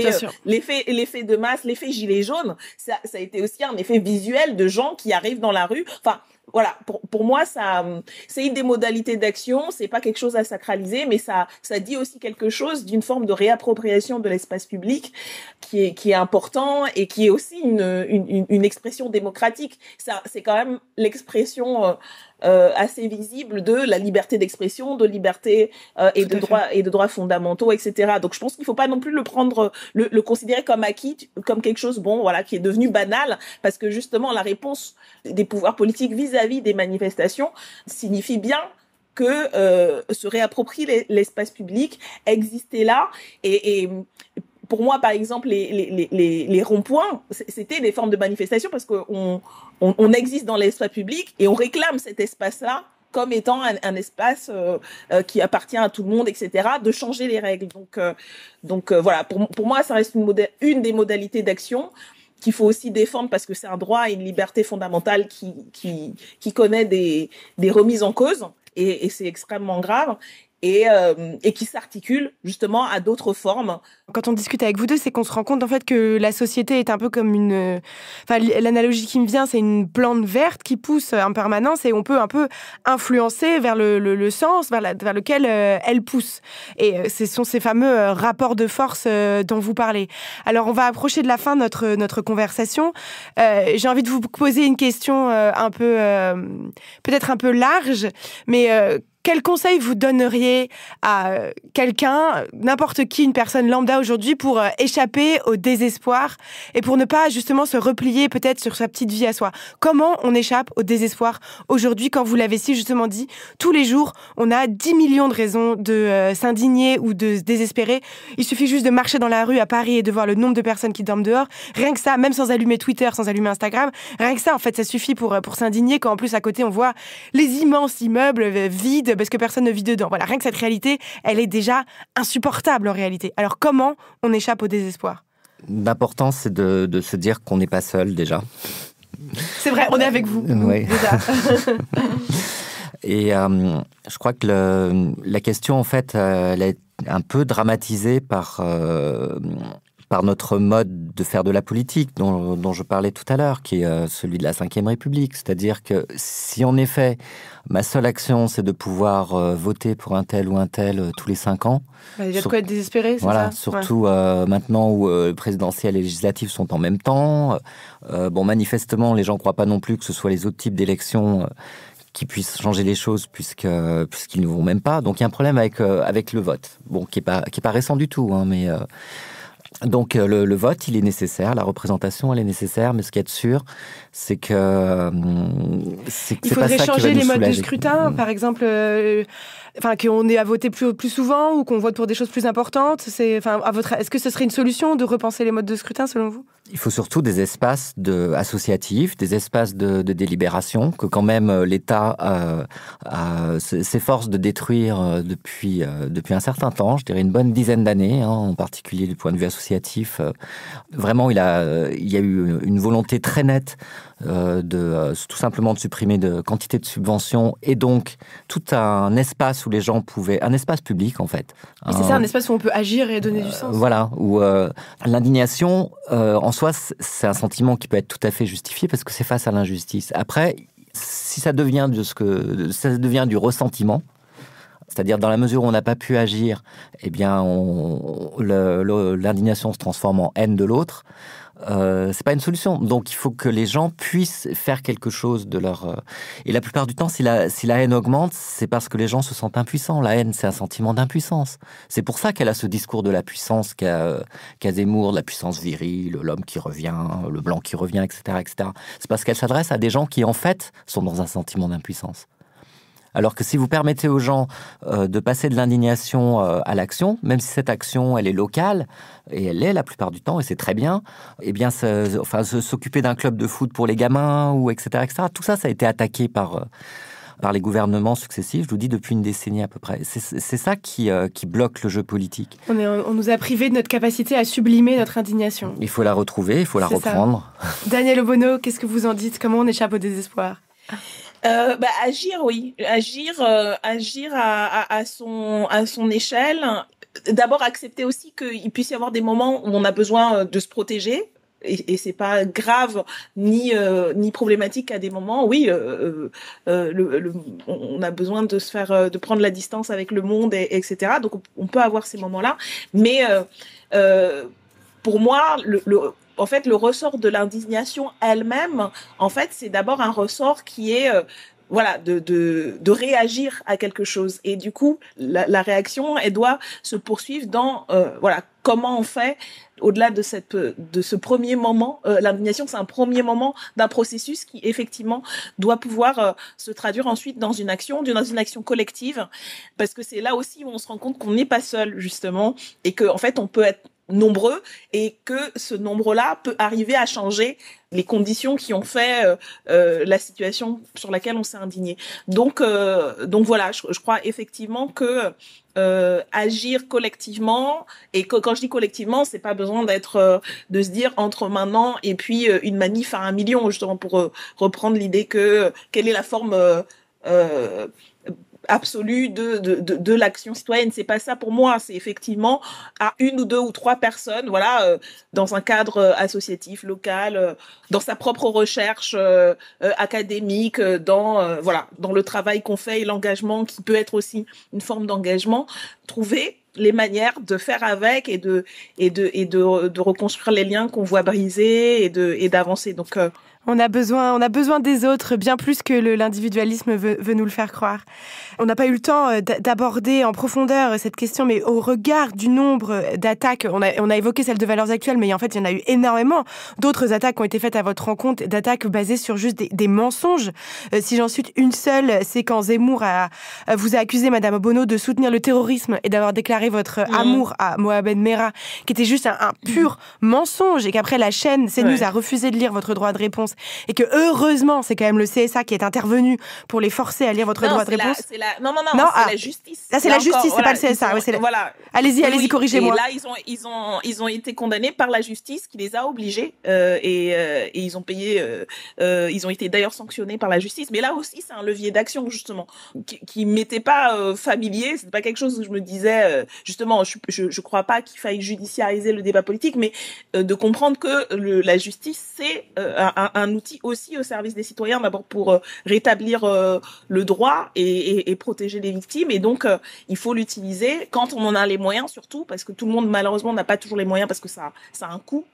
de masse, l'effet gilet jaune, ça a été aussi un effet visuel de gens qui arrivent dans la rue. Enfin voilà, pour moi, ça, c'est une des modalités d'action. C'est pas quelque chose à sacraliser, mais ça dit aussi quelque chose d'une forme de réappropriation de l'espace public qui est important et qui est aussi une expression démocratique. Ça, c'est quand même l'expression assez visible de la liberté d'expression, de liberté et de droits fondamentaux, etc. Donc, je pense qu'il faut pas non plus le considérer comme acquis, comme quelque chose, bon, voilà, qui est devenu banal, parce que justement, la réponse des pouvoirs politiques vis-à-vis des manifestations signifie bien que se réapproprier l'espace public, exister là et pour moi, par exemple, les ronds-points, c'était des formes de manifestation parce qu'on existe dans l'espace public et on réclame cet espace-là comme étant un espace qui appartient à tout le monde, etc., de changer les règles. Donc voilà, pour moi, ça reste une des modalités d'action qu'il faut aussi défendre parce que c'est un droit et une liberté fondamentale qui connaît des remises en cause et c'est extrêmement grave. Et qui s'articule justement à d'autres formes. Quand on discute avec vous deux, c'est qu'on se rend compte en fait que la société est un peu comme l'analogie qui me vient, c'est une plante verte qui pousse en permanence et on peut un peu influencer vers le sens vers lequel elle pousse. Et ce sont ces fameux rapports de force dont vous parlez. Alors on va approcher de la fin de notre conversation. J'ai envie de vous poser une question peut-être un peu large, mais quel conseil vous donneriez à quelqu'un, n'importe qui, une personne lambda aujourd'hui, pour échapper au désespoir et pour ne pas justement se replier peut-être sur sa petite vie à soi? Comment on échappe au désespoir aujourd'hui, quand vous l'avez si justement dit, tous les jours, on a 10 millions de raisons de s'indigner ou de se désespérer. Il suffit juste de marcher dans la rue à Paris et de voir le nombre de personnes qui dorment dehors. Rien que ça, même sans allumer Twitter, sans allumer Instagram, rien que ça, en fait, ça suffit pour s'indigner quand en plus à côté, on voit les immenses immeubles vides parce que personne ne vit dedans. Voilà, rien que cette réalité, elle est déjà insupportable en réalité. Alors comment on échappe au désespoir? L'important, c'est de se dire qu'on n'est pas seul déjà. C'est vrai, on est avec vous. Oui. Déjà. Et je crois que la question, en fait, elle est un peu dramatisée par par notre mode de faire de la politique dont je parlais tout à l'heure, qui est celui de la Ve République. C'est-à-dire que si en effet, ma seule action, c'est de pouvoir voter pour un tel ou un tel tous les 5 ans. Il y a de quoi être désespéré, c'est voilà, ça? surtout maintenant où présidentielles et législatives sont en même temps. Manifestement, les gens ne croient pas non plus que ce soit les autres types d'élections qui puissent changer les choses puisqu'ils ne vont même pas. Donc il y a un problème avec le vote, qui est pas récent du tout, hein, mais donc le vote, il est nécessaire, la représentation, elle est nécessaire, mais ce qu'il y a de sûr, c'est que il faudrait changer les modes de scrutin, par exemple, qu'on ait à voter plus souvent ou qu'on vote pour des choses plus importantes. Est-ce que ce serait une solution de repenser les modes de scrutin selon vous? Il faut surtout des espaces associatifs, des espaces de délibération que quand même l'État s'efforce de détruire depuis un certain temps, je dirais une bonne dizaine d'années, hein, en particulier du point de vue associatif. Vraiment, il y a eu une volonté très nette tout simplement de supprimer de quantité de subventions et donc tout un espace où les gens pouvaient... Un espace public, en fait. Et c'est ça, un espace où on peut agir et donner du sens. Voilà, où l'indignation, en soi, c'est un sentiment qui peut être tout à fait justifié parce que c'est face à l'injustice. Après, si ça devient du ressentiment, c'est-à-dire dans la mesure où on n'a pas pu agir, eh bien, l'indignation se transforme en haine de l'autre. C'est pas une solution. Donc il faut que les gens puissent faire quelque chose de leur... Et la plupart du temps, si la haine augmente, c'est parce que les gens se sentent impuissants. La haine, c'est un sentiment d'impuissance. C'est pour ça qu'elle a ce discours de la puissance qu'a Zemmour, de la puissance virile, l'homme qui revient, le blanc qui revient, etc., etc. C'est parce qu'elle s'adresse à des gens qui, en fait, sont dans un sentiment d'impuissance. Alors que si vous permettez aux gens de passer de l'indignation à l'action, même si cette action, elle est locale, et elle l'est la plupart du temps, et c'est très bien, eh bien, s'occuper d'un club de foot pour les gamins, ou etc., etc., tout ça, ça a été attaqué par les gouvernements successifs, je vous dis, depuis une décennie à peu près. C'est ça qui bloque le jeu politique. On nous a privés de notre capacité à sublimer notre indignation. Il faut la retrouver, il faut la reprendre. Daniel Obono, qu'est-ce que vous en dites? Comment on échappe au désespoir? Agir, oui. Agir à son échelle. D'abord, accepter aussi qu'il puisse y avoir des moments où on a besoin de se protéger. Et c'est pas grave ni problématique à des moments. Oui, on a besoin de prendre la distance avec le monde, etc. Donc on peut avoir ces moments-là. Mais pour moi, en fait, le ressort de l'indignation elle-même, en fait, c'est d'abord un ressort qui est de réagir à quelque chose. Et du coup, la réaction, elle doit se poursuivre dans comment on fait au-delà de ce premier moment. L'indignation, c'est un premier moment d'un processus qui effectivement doit pouvoir se traduire ensuite dans une action collective, parce que c'est là aussi où on se rend compte qu'on n'est pas seul justement, et que en fait on peut être nombreux et que ce nombre-là peut arriver à changer les conditions qui ont fait la situation sur laquelle on s'est indigné. Donc voilà, je crois effectivement que agir collectivement, et quand je dis collectivement, c'est pas besoin de se dire entre maintenant et puis une manif à 1 million, justement, pour reprendre l'idée quelle est la forme absolue de l'action citoyenne. C'est pas ça pour moi, c'est effectivement à 1 ou 2 ou 3 personnes, dans un cadre associatif, local, dans sa propre recherche académique, dans le travail qu'on fait et l'engagement qui peut être aussi une forme d'engagement, trouver les manières de faire avec et de reconstruire les liens qu'on voit brisés et d'avancer. Donc on a besoin des autres, bien plus que l'individualisme veut nous le faire croire. On n'a pas eu le temps d'aborder en profondeur cette question, mais au regard du nombre d'attaques, on a évoqué celle de Valeurs Actuelles, mais en fait, il y en a eu énormément d'autres attaques qui ont été faites à votre rencontre, d'attaques basées sur juste des mensonges. Si j'en cite une seule, c'est quand Zemmour vous a accusé, Madame Obono, de soutenir le terrorisme et d'avoir déclaré votre amour à Mohamed Merah, qui était juste un pur mensonge, et qu'après la chaîne CNews a refusé de lire votre droit de réponse et que heureusement, c'est quand même le CSA qui est intervenu pour les forcer à lire votre droit de réponse. Non, c'est la justice. Là, c'est la justice, c'est pas le CSA. Voilà. Allez-y, corrigez-moi. Et là, ils ont été condamnés par la justice qui les a obligés et ils ont payé. Ils ont été d'ailleurs sanctionnés par la justice. Mais là aussi, c'est un levier d'action justement qui m'était pas familier. C'est pas quelque chose où je me disais justement. Je crois pas qu'il faille judiciariser le débat politique, mais de comprendre que la justice c'est un outil aussi au service des citoyens, d'abord pour rétablir le droit et protéger les victimes. Et donc, il faut l'utiliser quand on en a les moyens, surtout, parce que tout le monde, malheureusement, n'a pas toujours les moyens, parce que ça a un coût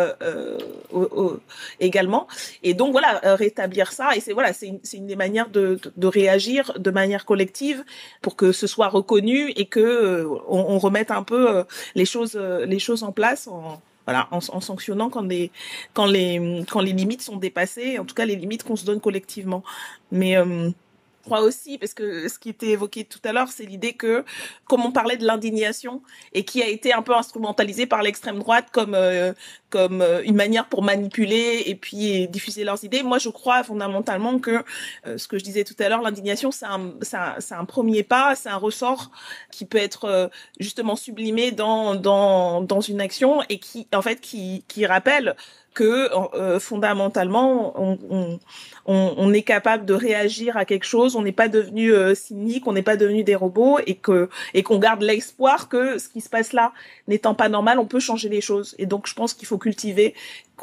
également. Et donc, voilà, rétablir ça. Et c'est une des manières de réagir de manière collective pour que ce soit reconnu et que on remette un peu les choses en place en sanctionnant quand les limites sont dépassées, en tout cas les limites qu'on se donne collectivement. Mais je crois aussi, parce que ce qui était évoqué tout à l'heure, c'est l'idée que, comme on parlait de l'indignation, et qui a été un peu instrumentalisée par l'extrême droite comme une manière pour manipuler et puis diffuser leurs idées, moi je crois fondamentalement que, ce que je disais tout à l'heure, l'indignation c'est un premier pas, c'est un ressort qui peut être justement sublimé dans une action et qui rappelle que fondamentalement on est capable de réagir à quelque chose, on n'est pas devenu cynique, on n'est pas devenu des robots et qu'on garde l'espoir que ce qui se passe là n'étant pas normal, on peut changer les choses. Et donc je pense qu'il faut cultiver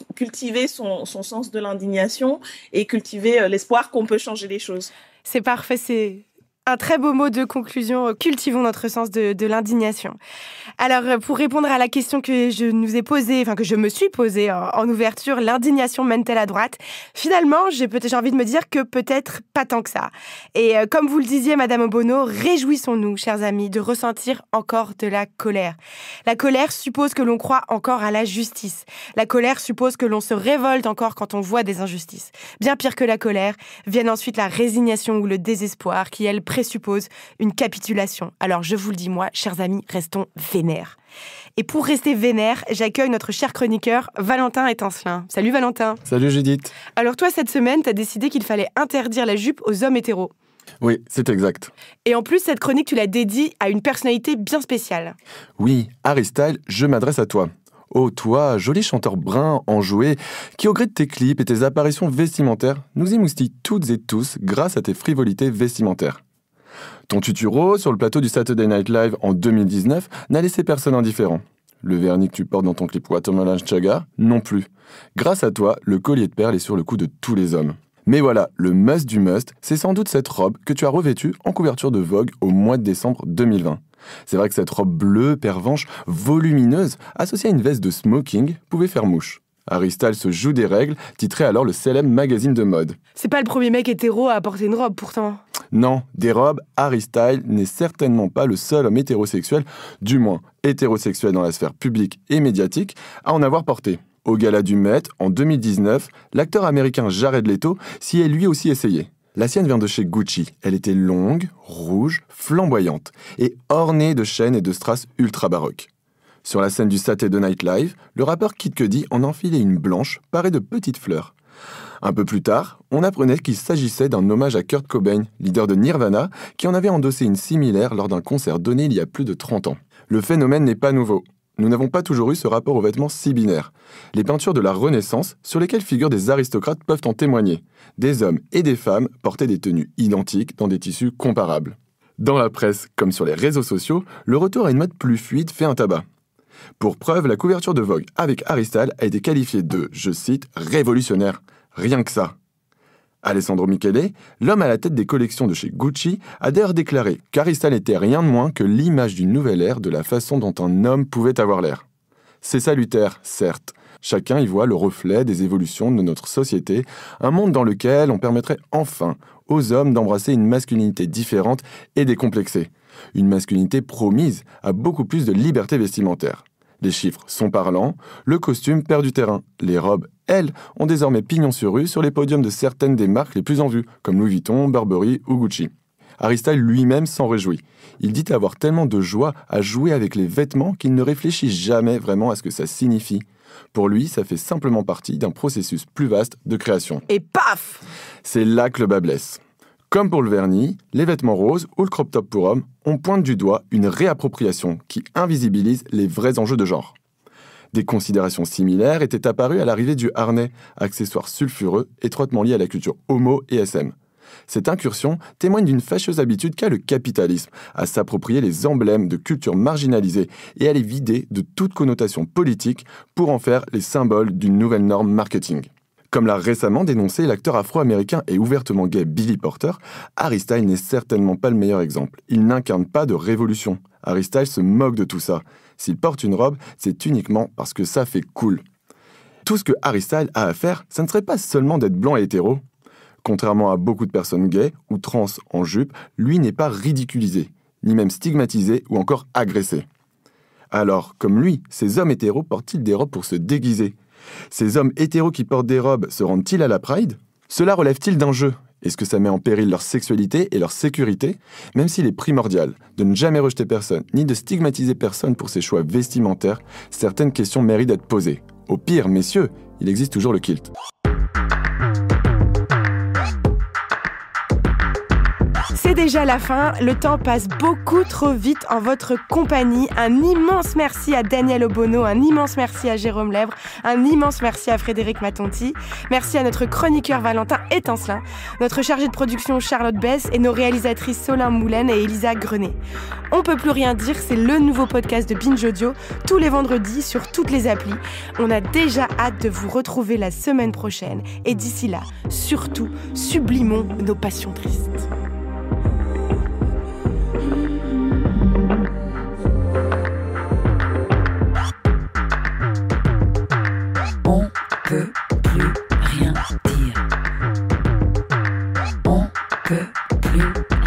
son sens de l'indignation et cultiver l'espoir qu'on peut changer les choses. C'est parfait, c'est un très beau mot de conclusion. Cultivons notre sens de l'indignation. Alors, pour répondre à la question que je nous ai posée, que je me suis posée en ouverture, l'indignation mène-t-elle à droite ? Finalement, j'ai envie de me dire que peut-être pas tant que ça. Et comme vous le disiez, Madame Obono, réjouissons-nous, chers amis, de ressentir encore de la colère. La colère suppose que l'on croit encore à la justice. La colère suppose que l'on se révolte encore quand on voit des injustices. Bien pire que la colère, viennent ensuite la résignation ou le désespoir qui, elle, présuppose une capitulation. Alors je vous le dis moi, chers amis, restons vénères. Et pour rester vénère, j'accueille notre cher chroniqueur Valentin Étincelin. Salut Valentin. Salut Judith. Alors toi, cette semaine, t'as décidé qu'il fallait interdire la jupe aux hommes hétéros. Oui, c'est exact. Et en plus, cette chronique, tu l'as dédiée à une personnalité bien spéciale. Oui, Harry Styles, je m'adresse à toi. Oh, toi, joli chanteur brun, enjoué, qui au gré de tes clips et tes apparitions vestimentaires, nous émoustille toutes et tous grâce à tes frivolités vestimentaires. Ton tutu rose sur le plateau du Saturday Night Live en 2019 n'a laissé personne indifférent. Le vernis que tu portes dans ton clip Watermelon Sugar, non plus. Grâce à toi, le collier de perles est sur le cou de tous les hommes. Mais voilà, le must du must, c'est sans doute cette robe que tu as revêtue en couverture de Vogue au mois de décembre 2020. C'est vrai que cette robe bleue, pervenche, volumineuse, associée à une veste de smoking, pouvait faire mouche. Harry Styles se joue des règles, titrait alors le célèbre magazine de mode. C'est pas le premier mec hétéro à porter une robe, pourtant. Non, des robes, Harry Styles n'est certainement pas le seul homme hétérosexuel, du moins hétérosexuel dans la sphère publique et médiatique, à en avoir porté. Au gala du Met, en 2019, l'acteur américain Jared Leto s'y est lui aussi essayé. La sienne vient de chez Gucci. Elle était longue, rouge, flamboyante et ornée de chaînes et de strass ultra baroques. Sur la scène du Saturday Night Live, le rappeur Kid Cudi en enfilait une blanche parée de petites fleurs. Un peu plus tard, on apprenait qu'il s'agissait d'un hommage à Kurt Cobain, leader de Nirvana, qui en avait endossé une similaire lors d'un concert donné il y a plus de 30 ans. Le phénomène n'est pas nouveau. Nous n'avons pas toujours eu ce rapport aux vêtements si binaire. Les peintures de la Renaissance, sur lesquelles figurent des aristocrates, peuvent en témoigner. Des hommes et des femmes portaient des tenues identiques dans des tissus comparables. Dans la presse, comme sur les réseaux sociaux, le retour à une mode plus fluide fait un tabac. Pour preuve, la couverture de Vogue avec Harry Styles a été qualifiée de, je cite, révolutionnaire. Rien que ça. Alessandro Michele, l'homme à la tête des collections de chez Gucci, a d'ailleurs déclaré qu'Harry Styles n'était rien de moins que l'image d'une nouvelle ère de la façon dont un homme pouvait avoir l'air. C'est salutaire, certes. Chacun y voit le reflet des évolutions de notre société, un monde dans lequel on permettrait enfin aux hommes d'embrasser une masculinité différente et décomplexée. Une masculinité promise à beaucoup plus de liberté vestimentaire. Les chiffres sont parlants, le costume perd du terrain. Les robes, elles, ont désormais pignon sur rue sur les podiums de certaines des marques les plus en vue, comme Louis Vuitton, Burberry ou Gucci. Harry Styles lui-même s'en réjouit. Il dit avoir tellement de joie à jouer avec les vêtements qu'il ne réfléchit jamais vraiment à ce que ça signifie. Pour lui, ça fait simplement partie d'un processus plus vaste de création. Et paf! C'est là que le bas blesse. Comme pour le vernis, les vêtements roses ou le crop top pour hommes, on pointe du doigt une réappropriation qui invisibilise les vrais enjeux de genre. Des considérations similaires étaient apparues à l'arrivée du harnais, accessoire sulfureux étroitement lié à la culture homo et SM. Cette incursion témoigne d'une fâcheuse habitude qu'a le capitalisme à s'approprier les emblèmes de cultures marginalisées et à les vider de toute connotation politique pour en faire les symboles d'une nouvelle norme marketing. Comme l'a récemment dénoncé l'acteur afro-américain et ouvertement gay Billy Porter, Harry Styles n'est certainement pas le meilleur exemple. Il n'incarne pas de révolution. Harry Styles se moque de tout ça. S'il porte une robe, c'est uniquement parce que ça fait cool. Tout ce que Harry Styles a à faire, ça ne serait pas seulement d'être blanc et hétéro. Contrairement à beaucoup de personnes gays ou trans en jupe, lui n'est pas ridiculisé, ni même stigmatisé ou encore agressé. Alors, comme lui, ces hommes hétéros portent-ils des robes pour se déguiser ? Ces hommes hétéros qui portent des robes se rendent-ils à la Pride ? Cela relève-t-il d'un jeu ? Est-ce que ça met en péril leur sexualité et leur sécurité ? Même s'il est primordial de ne jamais rejeter personne, ni de stigmatiser personne pour ses choix vestimentaires, certaines questions méritent d'être posées. Au pire, messieurs, il existe toujours le kilt. C'est déjà la fin, le temps passe beaucoup trop vite en votre compagnie. Un immense merci à Daniel Obono, un immense merci à Jérôme Lèvre, un immense merci à Frédéric Matonti. Merci à notre chroniqueur Valentin Étincelin, notre chargée de production Charlotte Bess et nos réalisatrices Solin Moulin et Elisa Grenet. On peut plus rien dire, c'est le nouveau podcast de Binge Audio, tous les vendredis sur toutes les applis. On a déjà hâte de vous retrouver la semaine prochaine. Et d'ici là, surtout, sublimons nos passions tristes. On peut plus rien dire. On peut plus